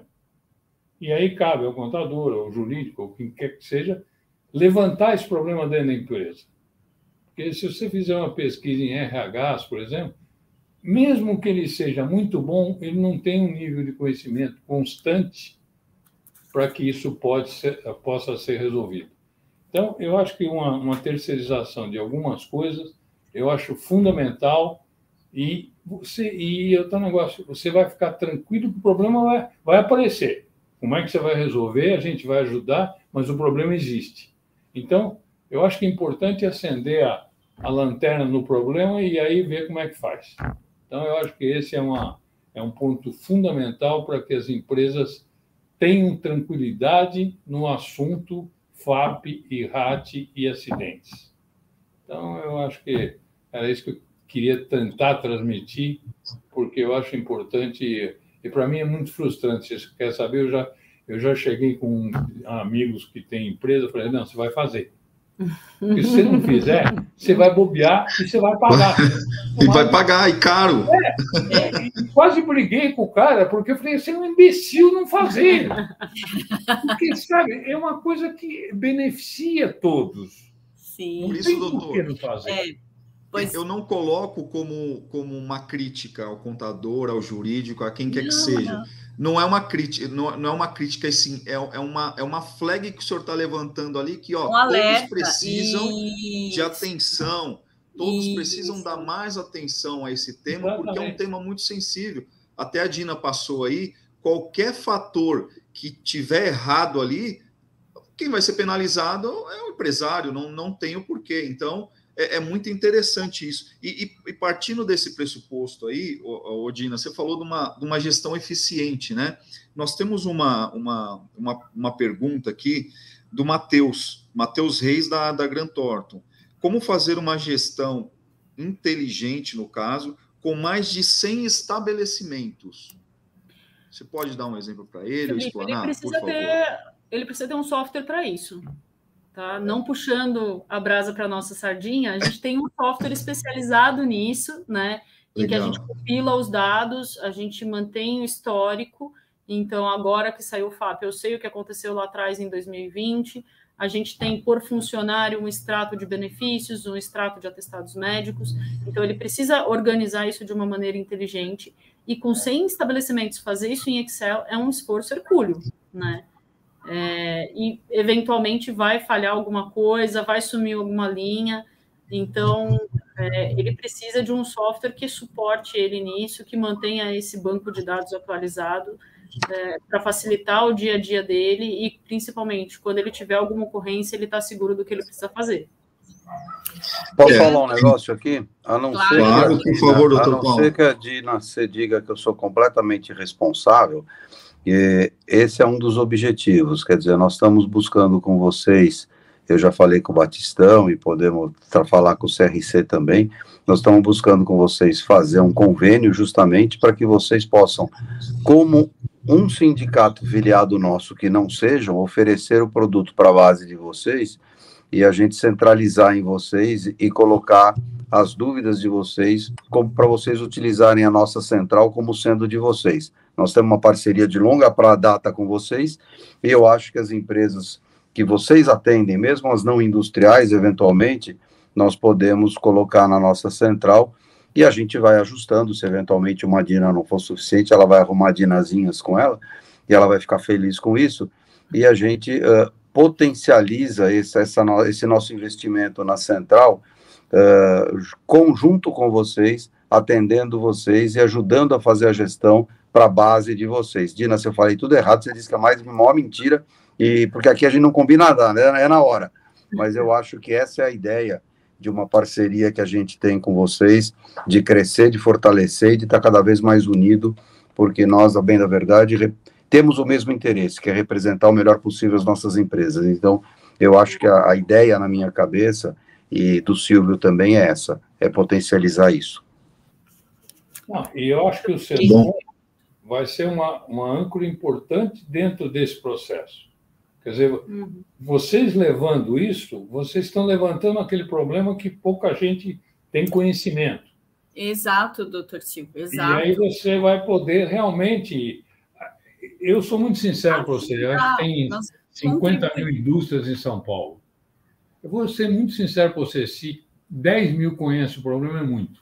F: E aí cabe ao contador, ao jurídico, ou quem quer que seja, levantar esse problema dentro da empresa. Porque se você fizer uma pesquisa em R Hs, por exemplo, mesmo que ele seja muito bom, ele não tem um nível de conhecimento constante para que isso pode ser, possa ser resolvido. Então, eu acho que uma, uma terceirização de algumas coisas, eu acho fundamental e, você, e outro negócio, você vai ficar tranquilo que o problema vai, vai aparecer. Como é que você vai resolver? A gente vai ajudar, mas o problema existe. Então, eu acho que é importante acender a, a lanterna no problema e aí ver como é que faz. Então, eu acho que esse é, uma, é um ponto fundamental para que as empresas tenham tranquilidade no assunto F A P, I R A T e acidentes. Então, eu acho que era isso que eu queria tentar transmitir, porque eu acho importante, e para mim é muito frustrante. Se você quer saber, eu já, eu já cheguei com amigos que têm empresa, falei, não, você vai fazer. Porque se você não fizer, você vai bobear e você vai pagar.
E: E vai pagar, e caro.
F: É, é, quase briguei com o cara, porque eu falei, você é um imbecil não fazer. Porque, sabe, é uma coisa que beneficia todos.
A: Sim.
F: Não
E: Por isso,
F: tem
E: doutor,
F: por que não fazer.
A: É, pois...
E: Eu não coloco como, como uma crítica ao contador, ao jurídico, a quem quer
A: não,
E: que seja.
A: Não.
E: Não é uma crítica, não, não é uma crítica, assim, é, é, uma, é uma flag que o senhor está levantando ali, que ó,
A: um alerta.
E: Todos precisam
A: Isso.
E: de atenção, todos
A: Isso.
E: precisam dar mais atenção a esse tema,
F: Exatamente.
E: porque é um tema muito sensível. Até a Dina passou aí, qualquer fator que tiver errado ali, quem vai ser penalizado é o empresário, não, não tem o porquê. Então, é, é muito interessante isso. E, e, e partindo desse pressuposto aí, Odina, você falou de uma, de uma gestão eficiente, né? Nós temos uma, uma, uma, uma pergunta aqui do Matheus, Matheus Reis, da, da Grant Thornton. Como fazer uma gestão inteligente, no caso, com mais de cem estabelecimentos? Você pode dar um exemplo para ele,
B: Felipe,
E: ou explanar,
B: ele precisa
E: por favor?
B: Ter, ele precisa ter um software para isso. Tá? Não puxando a brasa para a nossa sardinha, a gente tem um software especializado nisso, né? Em Legal. Que a gente compila os dados, a gente mantém o histórico. Então, agora que saiu o F A P, eu sei o que aconteceu lá atrás em dois mil e vinte. A gente tem por funcionário um extrato de benefícios, um extrato de atestados médicos. Então, ele precisa organizar isso de uma maneira inteligente. E com cem estabelecimentos, fazer isso em Excel é um esforço hercúleo, né? É, e, eventualmente, vai falhar alguma coisa, vai sumir alguma linha. Então, é, ele precisa de um software que suporte ele nisso, que mantenha esse banco de dados atualizado, É, para facilitar o dia a dia dele e, principalmente, quando ele tiver alguma ocorrência, ele está seguro do que ele precisa fazer.
D: Posso é. falar um negócio aqui? A não
E: claro.
D: ser
E: Claro,
D: que,
E: por favor, doutor
D: a não
E: Paulo.
D: ser que a Dina você diga que eu sou completamente responsável, e esse é um dos objetivos, quer dizer, nós estamos buscando com vocês, eu já falei com o Batistão e podemos falar com o C R C também, nós estamos buscando com vocês fazer um convênio justamente para que vocês possam, como um sindicato filiado nosso que não sejam, oferecer o produto para a base de vocês e a gente centralizar em vocês e colocar as dúvidas de vocês para vocês utilizarem a nossa central como sendo de vocês. Nós temos uma parceria de longa data com vocês e eu acho que as empresas que vocês atendem, mesmo as não industriais, eventualmente, nós podemos colocar na nossa central e a gente vai ajustando, se eventualmente uma Dina não for suficiente, ela vai arrumar dinazinhas com ela, e ela vai ficar feliz com isso, e a gente uh, potencializa esse, essa, esse nosso investimento na central, uh, conjunto com vocês, atendendo vocês e ajudando a fazer a gestão para a base de vocês. Dina, se eu falei tudo errado, você disse que é mais uma maior mentira, e, porque aqui a gente não combina nada, né? É na hora, mas eu acho que essa é a ideia de uma parceria que a gente tem com vocês, de crescer, de fortalecer e de estar cada vez mais unido, porque nós, a bem da verdade, temos o mesmo interesse, que é representar o melhor possível as nossas empresas. Então, eu acho que a, a ideia na minha cabeça, e do Silvio também, é essa, é potencializar isso.
F: Não, e eu acho que o SESCOM vai ser uma, uma âncora importante dentro desse processo. Quer dizer, uhum. vocês levando isso, vocês estão levantando aquele problema que pouca gente tem conhecimento.
A: Exato, doutor Silvio, exato.
F: E aí você vai poder realmente... Eu sou muito sincero para você, eu acho que tem cinquenta mil indústrias em São Paulo. Eu vou ser muito sincero para você, se dez mil conhecem o problema, é muito.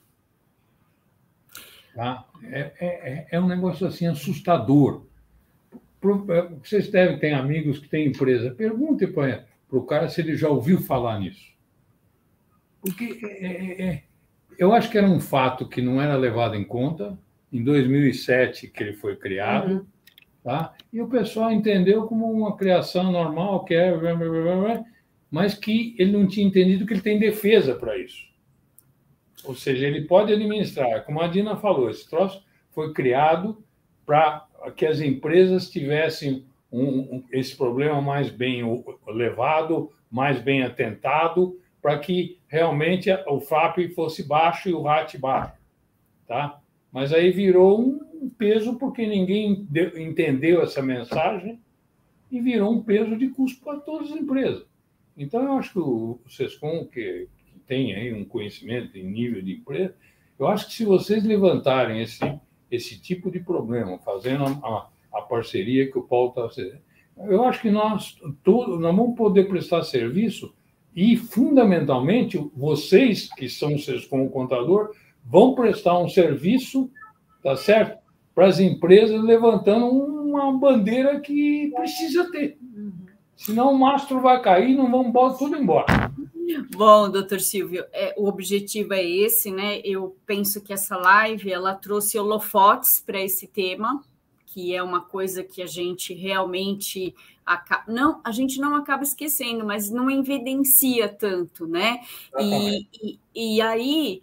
F: Tá? É, é, é um negócio assim assustador. Vocês devem ter amigos que têm empresa. Pergunte para o cara se ele já ouviu falar nisso. Porque é, é, eu acho que era um fato que não era levado em conta. Em dois mil e sete que ele foi criado. Uhum. Tá? E o pessoal entendeu como uma criação normal, que é, mas que ele não tinha entendido que ele tem defesa para isso. Ou seja, ele pode administrar. Como a Dina falou, esse troço foi criado para que as empresas tivessem um, um, esse problema mais bem levado, mais bem atentado, para que realmente o F A P fosse baixo e o R A T baixo. Tá? Mas aí virou um peso porque ninguém deu, entendeu essa mensagem e virou um peso de custo para todas as empresas. Então, eu acho que o SESCOM, que, que tem aí um conhecimento em nível de empresa, eu acho que se vocês levantarem esse... esse tipo de problema, fazendo a, a parceria que o Paulo está fazendo. Eu acho que nós, todo, nós vamos poder prestar serviço e, fundamentalmente, vocês, que são vocês como contador, vão prestar um serviço, tá certo? Para as empresas, levantando uma bandeira que precisa ter. Senão o mastro vai cair e não vamos botar tudo embora.
A: Bom, doutor Silvio, é, o objetivo é esse, né? Eu penso que essa live ela trouxe holofotes para esse tema, que é uma coisa que a gente realmente acaba, não, a gente não acaba esquecendo, mas não evidencia tanto, né? E, e, e aí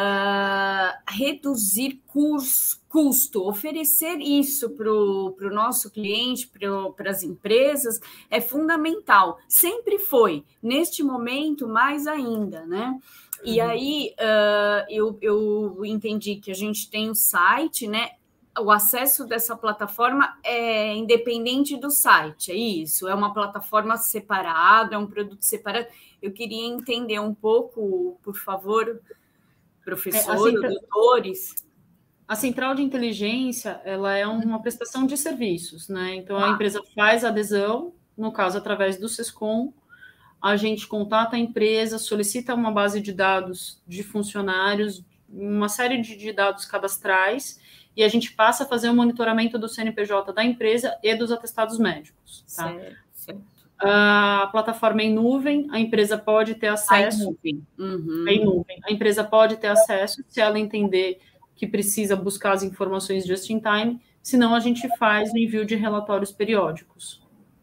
A: uh, reduzir curso, custo, oferecer isso para o nosso cliente, para as empresas, é fundamental. Sempre foi, neste momento, mais ainda, né? E aí uh, eu, eu entendi que a gente tem o site, né? O acesso dessa plataforma é independente do site, é isso? É uma plataforma separada, é um produto separado? Eu queria entender um pouco, por favor, professor, é, central, doutores.
B: A central de inteligência, ela é uma prestação de serviços, né? Então, a empresa faz adesão, no caso, através do SESCOM, a gente contata a empresa, solicita uma base de dados de funcionários, uma série de dados cadastrais, e a gente passa a fazer o monitoramento do C N P J da empresa e dos atestados médicos. Tá?
A: Certo, certo.
B: A plataforma é em nuvem, a empresa pode ter acesso...
A: Em nuvem. Uhum.
B: É em nuvem. A empresa pode ter acesso se ela entender que precisa buscar as informações just in time, senão a gente faz o envio de relatórios periódicos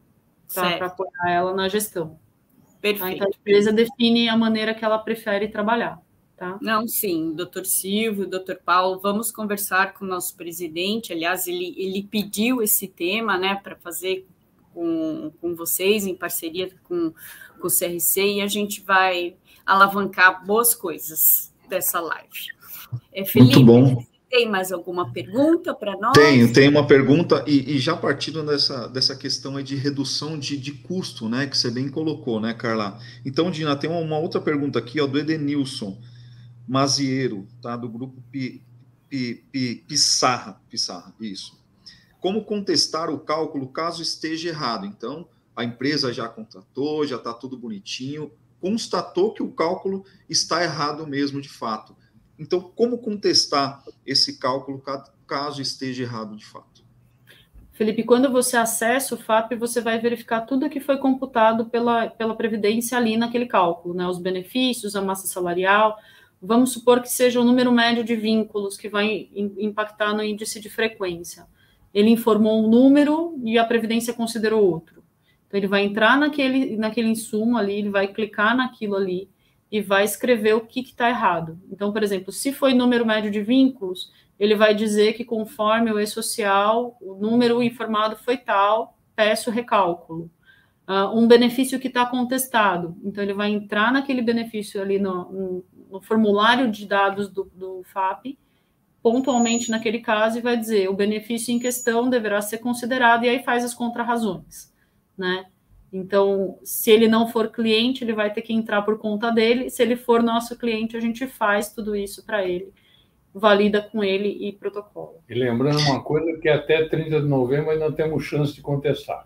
B: tá? Para apoiar ela na gestão.
A: Perfeito.
B: Tá? Então, a empresa define a maneira que ela prefere trabalhar. Tá?
A: Não, sim, doutor Silvio, doutor Paulo, vamos conversar com o nosso presidente, aliás, ele, ele pediu esse tema, né, para fazer com, com vocês, em parceria com, com o C R C, e a gente vai alavancar boas coisas dessa live. É, Felipe,
E: muito bom.
A: Tem mais alguma pergunta para nós?
E: Tenho, tenho uma pergunta, e, e já partindo dessa, dessa questão aí de redução de, de custo, né, que você bem colocou, né, Carla? Então, Dina, tem uma, uma outra pergunta aqui, ó, do Edenilson Mazieiro, tá, do grupo Pi, Pi, Pi, Pissarra, Pissarra, isso. Como contestar o cálculo caso esteja errado? Então, a empresa já contratou, já está tudo bonitinho, constatou que o cálculo está errado mesmo, de fato. Então, como contestar esse cálculo caso esteja errado de fato?
B: Felipe, quando você acessa o F A P, você vai verificar tudo que foi computado pela, pela Previdência ali naquele cálculo, né? Os benefícios, a massa salarial. Vamos supor que seja o número médio de vínculos que vai impactar no índice de frequência. Ele informou um número e a Previdência considerou outro. Então, ele vai entrar naquele, naquele insumo ali, ele vai clicar naquilo ali, e vai escrever o que está errado. Então, por exemplo, se foi número médio de vínculos, ele vai dizer que conforme o E-Social, o número informado foi tal, peço recálculo. Uh, um benefício que está contestado, então ele vai entrar naquele benefício ali no, no, no formulário de dados do, do F A P, pontualmente naquele caso, e vai dizer o benefício em questão deverá ser considerado, e aí faz as contrarrazões, né? Então, se ele não for cliente, ele vai ter que entrar por conta dele. Se ele for nosso cliente, a gente faz tudo isso para ele, valida com ele e protocola.
F: E lembrando uma coisa, que até trinta de novembro ainda temos chance de contestar.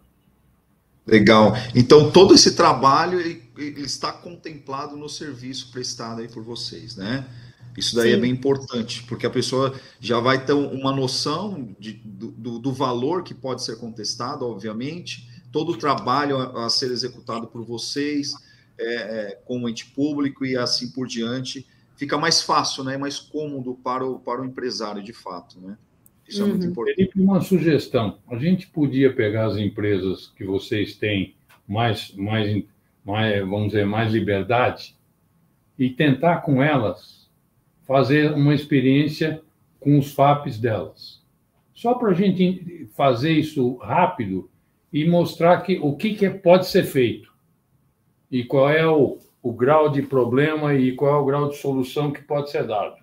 E: Legal. Então, todo esse trabalho ele, ele está contemplado no serviço prestado aí por vocês, né? Isso daí Sim. é bem importante, porque a pessoa já vai ter uma noção de, do, do valor que pode ser contestado, obviamente, todo o trabalho a, a ser executado por vocês, é, é, como ente público e assim por diante, fica mais fácil, né, mais cômodo para o, para o empresário, de fato, né? Isso uhum. é muito importante.
F: Uma sugestão, a gente podia pegar as empresas que vocês têm mais, mais, mais vamos dizer, mais liberdade e tentar com elas fazer uma experiência com os F A Ps delas. Só para a gente fazer isso rápido e mostrar que, o que, que pode ser feito e qual é o, o grau de problema e qual é o grau de solução que pode ser dado.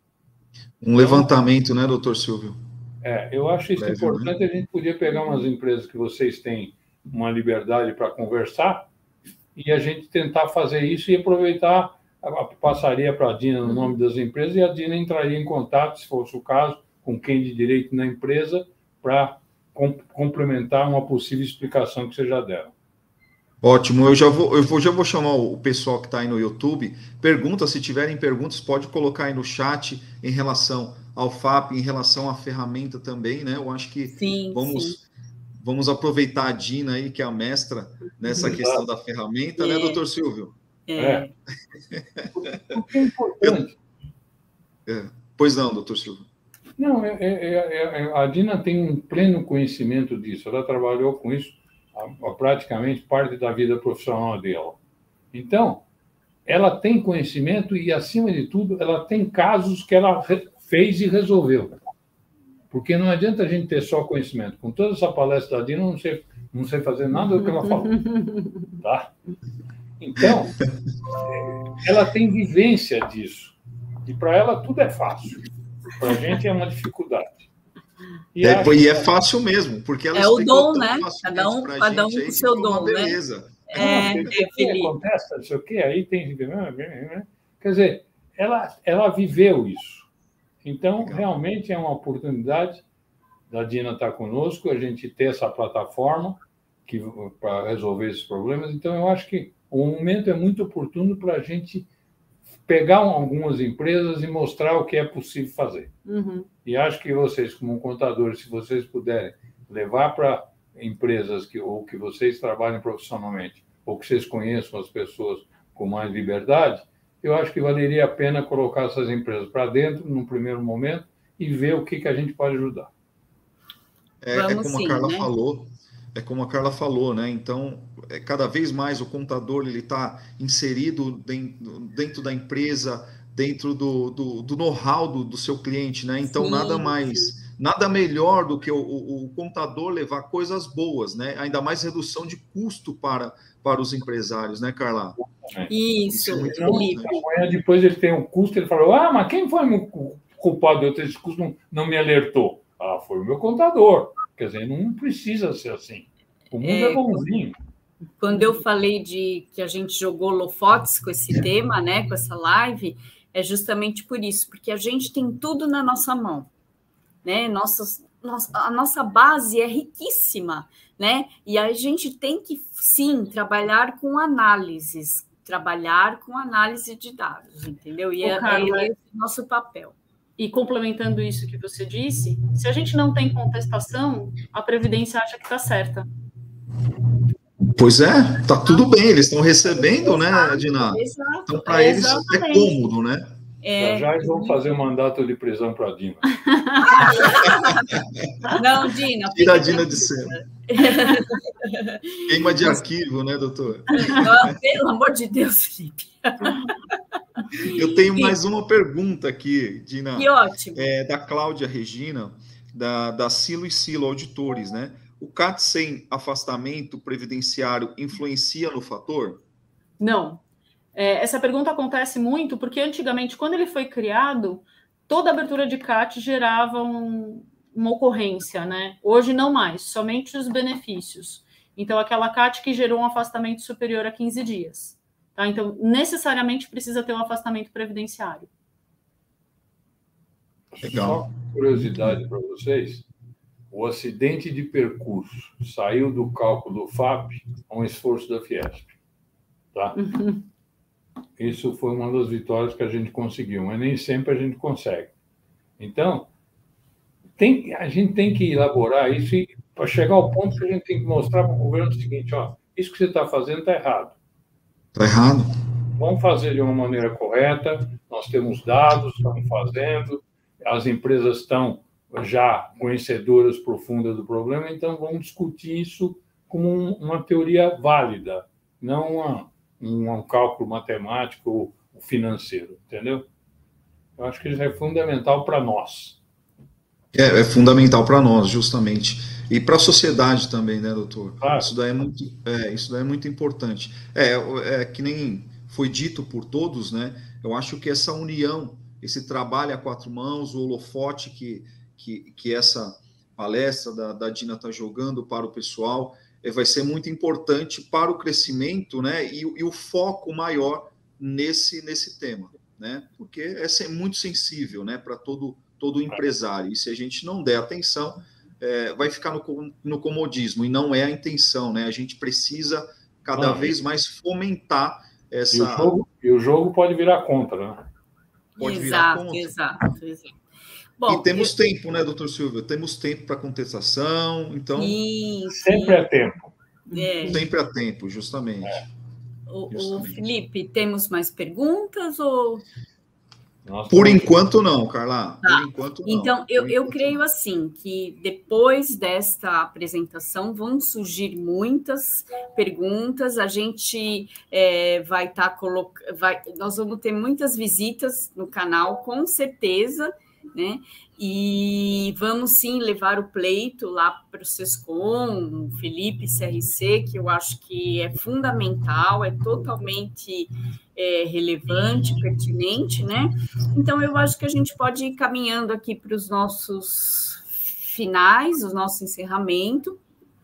E: Um levantamento, né, doutor Silvio?
F: É, eu acho isso Leve, importante, né? A gente podia pegar umas empresas que vocês têm uma liberdade para conversar e a gente tentar fazer isso e aproveitar, passaria para a Dina no nome das empresas e a Dina entraria em contato, se fosse o caso, com quem de direito na empresa para complementar uma possível explicação que você já deram.
E: Ótimo, eu já vou, eu vou, já vou chamar o pessoal que está aí no YouTube. Pergunta, se tiverem perguntas, pode colocar aí no chat em relação ao F A P, em relação à ferramenta também, né? Eu acho que
A: sim,
E: vamos,
A: sim.
E: vamos aproveitar a Dina aí, que é a mestra nessa Exato. questão da ferramenta, é. né, doutor Silvio?
A: É.
F: O que é importante.
E: Eu, é. Pois não, doutor Silvio.
F: Não, é, é, é, a Dina tem um pleno conhecimento disso. Ela trabalhou com isso a, a praticamente parte da vida profissional dela. Então, ela tem conhecimento e, acima de tudo, ela tem casos que ela fez e resolveu. Porque não adianta a gente ter só conhecimento. Com toda essa palestra da Dina, eu não sei, não sei fazer nada do que ela falou. Tá? Então, ela tem vivência disso. E para ela tudo é fácil. Para a gente é uma dificuldade.
E: E é, e é fácil mesmo, porque ela
A: é o dom, né? Cada um, cada um com o seu dom, né?
F: É, não, é, que acontece, não sei o quê, aí tem... Quer dizer, ela, ela viveu isso. Então, legal. Realmente é uma oportunidade da Dina estar conosco, a gente ter essa plataforma para resolver esses problemas. Então, eu acho que o momento é muito oportuno para a gente pegar algumas empresas e mostrar o que é possível fazer.
B: Uhum.
F: E acho que vocês, como contadores, se vocês puderem levar para empresas que, ou que vocês trabalhem profissionalmente, ou que vocês conheçam as pessoas com mais liberdade, eu acho que valeria a pena colocar essas empresas para dentro, num primeiro momento, e ver o que, que a gente pode ajudar.
E: É, é como sim, a Carla né? falou, é como a Carla falou, né? Então, é, cada vez mais o contador ele está inserido dentro, dentro da empresa, dentro do, do, do know-how do, do seu cliente, né? Então, sim, nada mais, sim. nada melhor do que o, o, o contador levar coisas boas, né? Ainda mais redução de custo para, para os empresários, né, Carla?
A: Isso,
F: Isso é muito amanhã depois ele tem um custo, ele falou, ah, mas quem foi o culpado de eu ter esse custo não, não me alertou? Ah, foi o meu contador. Quer dizer, não precisa ser assim. O mundo é, é bonzinho.
A: Quando eu falei de que a gente jogou holofotes com esse tema, né, com essa live, é justamente por isso, porque a gente tem tudo na nossa mão, né? Nossa, nossa, a nossa base é riquíssima, né? E a gente tem que, sim, trabalhar com análises, trabalhar com análise de dados, entendeu? E é, Carla, é esse o nosso papel.
B: E complementando isso que você disse, se a gente não tem contestação, a Previdência acha que está certa.
E: Pois é, tá tudo bem, eles estão recebendo, né, Dina? Exato. Então, para eles é cômodo, né?
F: É... Já, já eles vão fazer um mandato de prisão para a Dina.
A: Não, Dina.
E: Tira a Dina de cena. Queima de arquivo, né, doutor?
A: Não, pelo amor de Deus, Felipe.
E: Eu tenho mais uma pergunta aqui, Dina.
A: Que ótimo.
E: É, da Cláudia Regina, da, da Silo e Silo Auditores, né? O C A T sem afastamento previdenciário influencia no fator?
B: Não. É, essa pergunta acontece muito porque antigamente, quando ele foi criado, toda abertura de C A T gerava um, uma ocorrência, né? Hoje não mais, somente os benefícios. Então, aquela C A T que gerou um afastamento superior a quinze dias. Tá? Então, necessariamente precisa ter um afastamento previdenciário.
F: Legal. Só curiosidade para vocês, o acidente de percurso saiu do cálculo do F A P a um esforço da Fiesp. Tá?
B: Uhum.
F: Isso foi uma das vitórias que a gente conseguiu, mas nem sempre a gente consegue. Então, tem, a gente tem que elaborar isso para chegar ao ponto que a gente tem que mostrar para o governo o seguinte, ó, isso que você está fazendo está errado.
E: Está errado.
F: Vamos fazer de uma maneira correta, nós temos dados, estamos fazendo, as empresas estão já conhecedoras profundas do problema, então vamos discutir isso como um, uma teoria válida, não uma, um, um cálculo matemático ou financeiro, entendeu? Eu acho que isso é fundamental para nós.
E: É, é fundamental para nós, justamente. E para a sociedade também, né, doutor?
F: Claro.
E: Isso daí é muito, é, isso daí é muito importante. É, é que nem foi dito por todos, né? Eu acho que essa união, esse trabalho a quatro mãos, o holofote que, que, que essa palestra da, da Dina está jogando para o pessoal, é, vai ser muito importante para o crescimento, né? E, e o foco maior nesse, nesse tema, né? Porque é muito sensível, né? Para todo todo empresário. E se a gente não der atenção, é, vai ficar no, no comodismo, e não é a intenção, né? A gente precisa cada não, vez mais fomentar essa...
F: E o jogo, e o jogo pode virar contra, né?
E: Pode
A: exato,
E: virar contra.
A: Exato, exato. Bom,
E: e temos
A: eu...
E: tempo, né, doutor Silvio? Temos tempo para contestação, então...
A: Sim,
F: sempre é tempo.
A: É.
E: Sempre é tempo, justamente.
A: É. O,
E: justamente.
A: o Felipe, temos mais perguntas ou...
F: Nós
E: Por
F: estamos...
E: enquanto não, Carla.
A: Tá.
E: Por enquanto não.
A: Então, eu,
E: Por
A: eu
E: enquanto
A: creio
E: não.
A: assim, que depois desta apresentação vão surgir muitas perguntas, a gente é, vai estar tá colocando, nós vamos ter muitas visitas no canal, com certeza, né? E vamos sim levar o pleito lá para o SESCOM, Felipe, C R C, que eu acho que é fundamental, é totalmente é, relevante, pertinente, né? Então, eu acho que a gente pode ir caminhando aqui para os nossos finais, o nosso encerramento.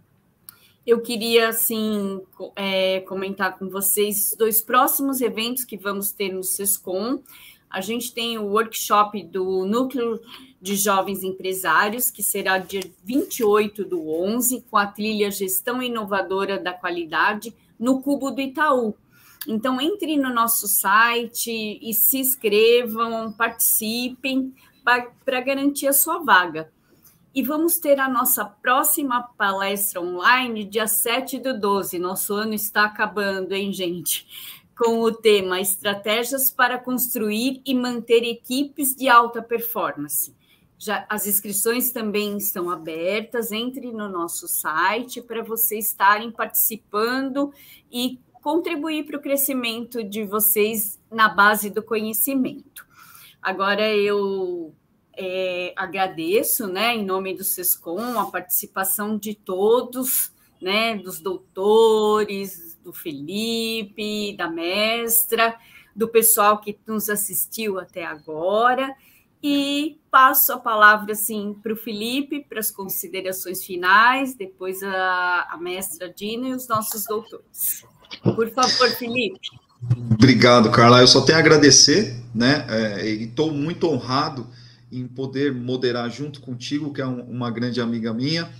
A: Eu queria, assim, é, comentar com vocês dois próximos eventos que vamos ter no SESCOM. A gente tem o workshop do Núcleo de Jovens Empresários, que será dia vinte e oito do onze, com a trilha Gestão Inovadora da Qualidade, no Cubo do Itaú. Então, entre no nosso site e se inscrevam, participem, para garantir a sua vaga. E vamos ter a nossa próxima palestra online, dia sete do doze. Nosso ano está acabando, hein, gente? Com o tema Estratégias para construir e manter equipes de alta performance. Já, as inscrições também estão abertas, entre no nosso site para vocês estarem participando e contribuir para o crescimento de vocês na base do conhecimento. Agora, eu é, agradeço, né, em nome do SESCOM, a participação de todos, né, dos doutores, do Felipe, da mestra, do pessoal que nos assistiu até agora, e passo a palavra assim, para o Felipe, para as considerações finais, depois a, a mestra Dina e os nossos doutores. Por favor, Felipe.
E: Obrigado, Carla. Eu só tenho a agradecer, né, é, e estou muito honrado em poder moderar junto contigo, que é um, uma grande amiga minha,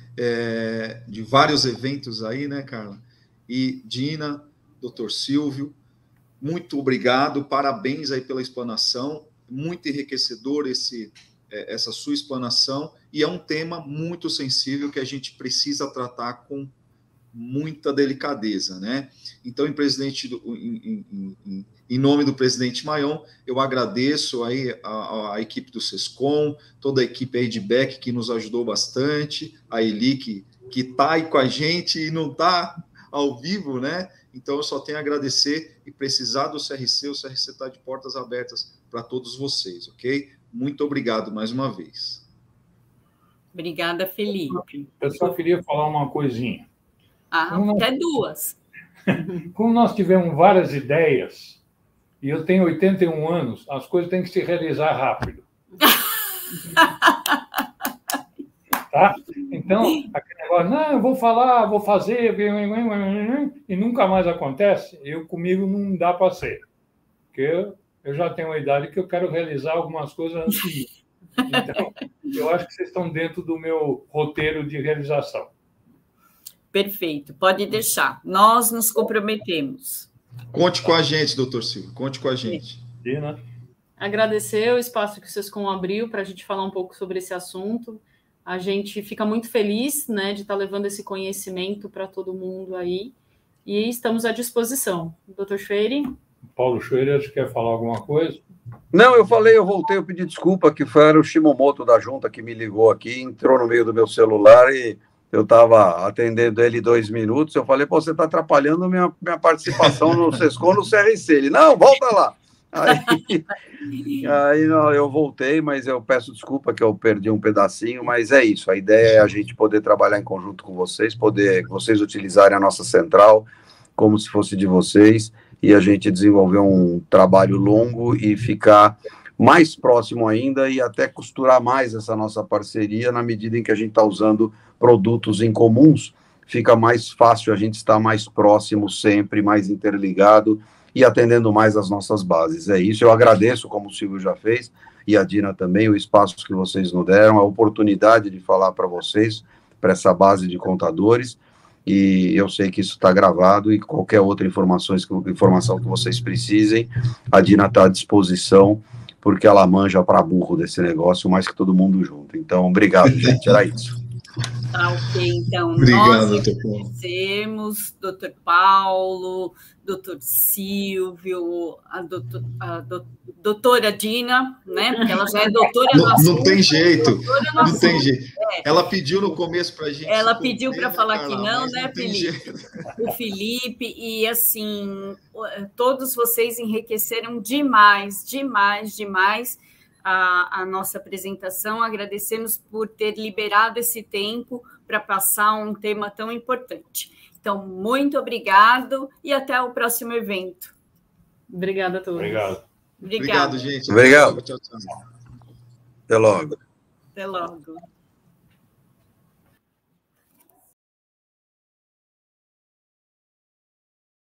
E: é, de vários eventos aí, né, Carla? E Dina, doutor Silvio, muito obrigado, parabéns aí pela explanação, muito enriquecedor esse, essa sua explanação, e é um tema muito sensível que a gente precisa tratar com muita delicadeza, né? Então, em, presidente do, em, em, em, em nome do presidente Maion, eu agradeço aí a, a equipe do SESCOM, toda a equipe aí de B E C que nos ajudou bastante, a Eli que está aí com a gente e não está ao vivo, né? Então, eu só tenho a agradecer e precisar do C R C, o C R C está de portas abertas para todos vocês, ok? Muito obrigado mais uma vez.
A: Obrigada, Felipe.
F: Eu só queria falar uma coisinha.
A: Ah,
F: Como
A: até
F: nós...
A: duas.
F: Como nós tivemos várias ideias, e eu tenho oitenta e um anos, as coisas têm que se realizar rápido. Tá? Então, aquele negócio, não, eu vou falar, vou fazer, e nunca mais acontece, eu comigo não dá para ser. Porque eu, eu já tenho uma idade que eu quero realizar algumas coisas antes disso. Então, eu acho que vocês estão dentro do meu roteiro de realização.
A: Perfeito, pode deixar. Nós nos comprometemos.
E: Conte com a gente, doutor Silvio, conte com a gente.
F: Dina?
B: Agradecer o espaço que o SESCOM abriu para a gente falar um pouco sobre esse assunto. A gente fica muito feliz, né, de estar levando esse conhecimento para todo mundo aí, e estamos à disposição. doutor Schweire?
F: Paulo Schweire, acho que quer falar alguma coisa?
D: Não, eu falei, eu voltei, eu pedi desculpa, que foi era o Shimomoto da junta que me ligou aqui, entrou no meio do meu celular e eu estava atendendo ele dois minutos, eu falei, pô, você está atrapalhando minha, minha participação no SESCOM, no C R C. Ele, não, volta lá. Aí, aí não, eu voltei, mas eu peço desculpa que eu perdi um pedacinho, mas é isso, a ideia é a gente poder trabalhar em conjunto com vocês, poder vocês utilizarem a nossa central como se fosse de vocês, e a gente desenvolver um trabalho longo e ficar mais próximo ainda e até costurar mais essa nossa parceria na medida em que a gente está usando produtos em comuns, fica mais fácil a gente estar mais próximo sempre, mais interligado e atendendo mais as nossas bases. É isso, eu agradeço, como o Silvio já fez, e a Dina também, o espaço que vocês nos deram, a oportunidade de falar para vocês, para essa base de contadores, e eu sei que isso está gravado, e qualquer outra informações, informação que vocês precisem, a Dina está à disposição, porque ela manja para burro desse negócio, mais que todo mundo junto. Então, obrigado, gente, era isso.
A: Tá ok, então.
E: Obrigado,
A: nós
E: doutor Paulo.
A: agradecemos, doutor Paulo, doutor Silvio, a, doutor, a do, doutora Dina, né? Porque ela já é doutora
E: Não,
A: no assunto.
E: não tem jeito,
A: No
E: não tem
A: assunto.
E: jeito.
A: É.
E: Ela pediu no começo para a gente.
A: Ela pediu para falar
E: Carla,
A: que não, né,
E: não
A: Felipe? O Felipe, e assim, todos vocês enriqueceram demais, demais, demais a, a nossa apresentação. Agradecemos por ter liberado esse tempo para passar um tema tão importante. Então, muito obrigado e até o próximo evento.
B: Obrigada a todos.
F: Obrigado.
A: Obrigado,
E: Obrigado, gente.
D: Obrigado.
E: Tchau, tchau.
D: Até logo.
A: Até logo.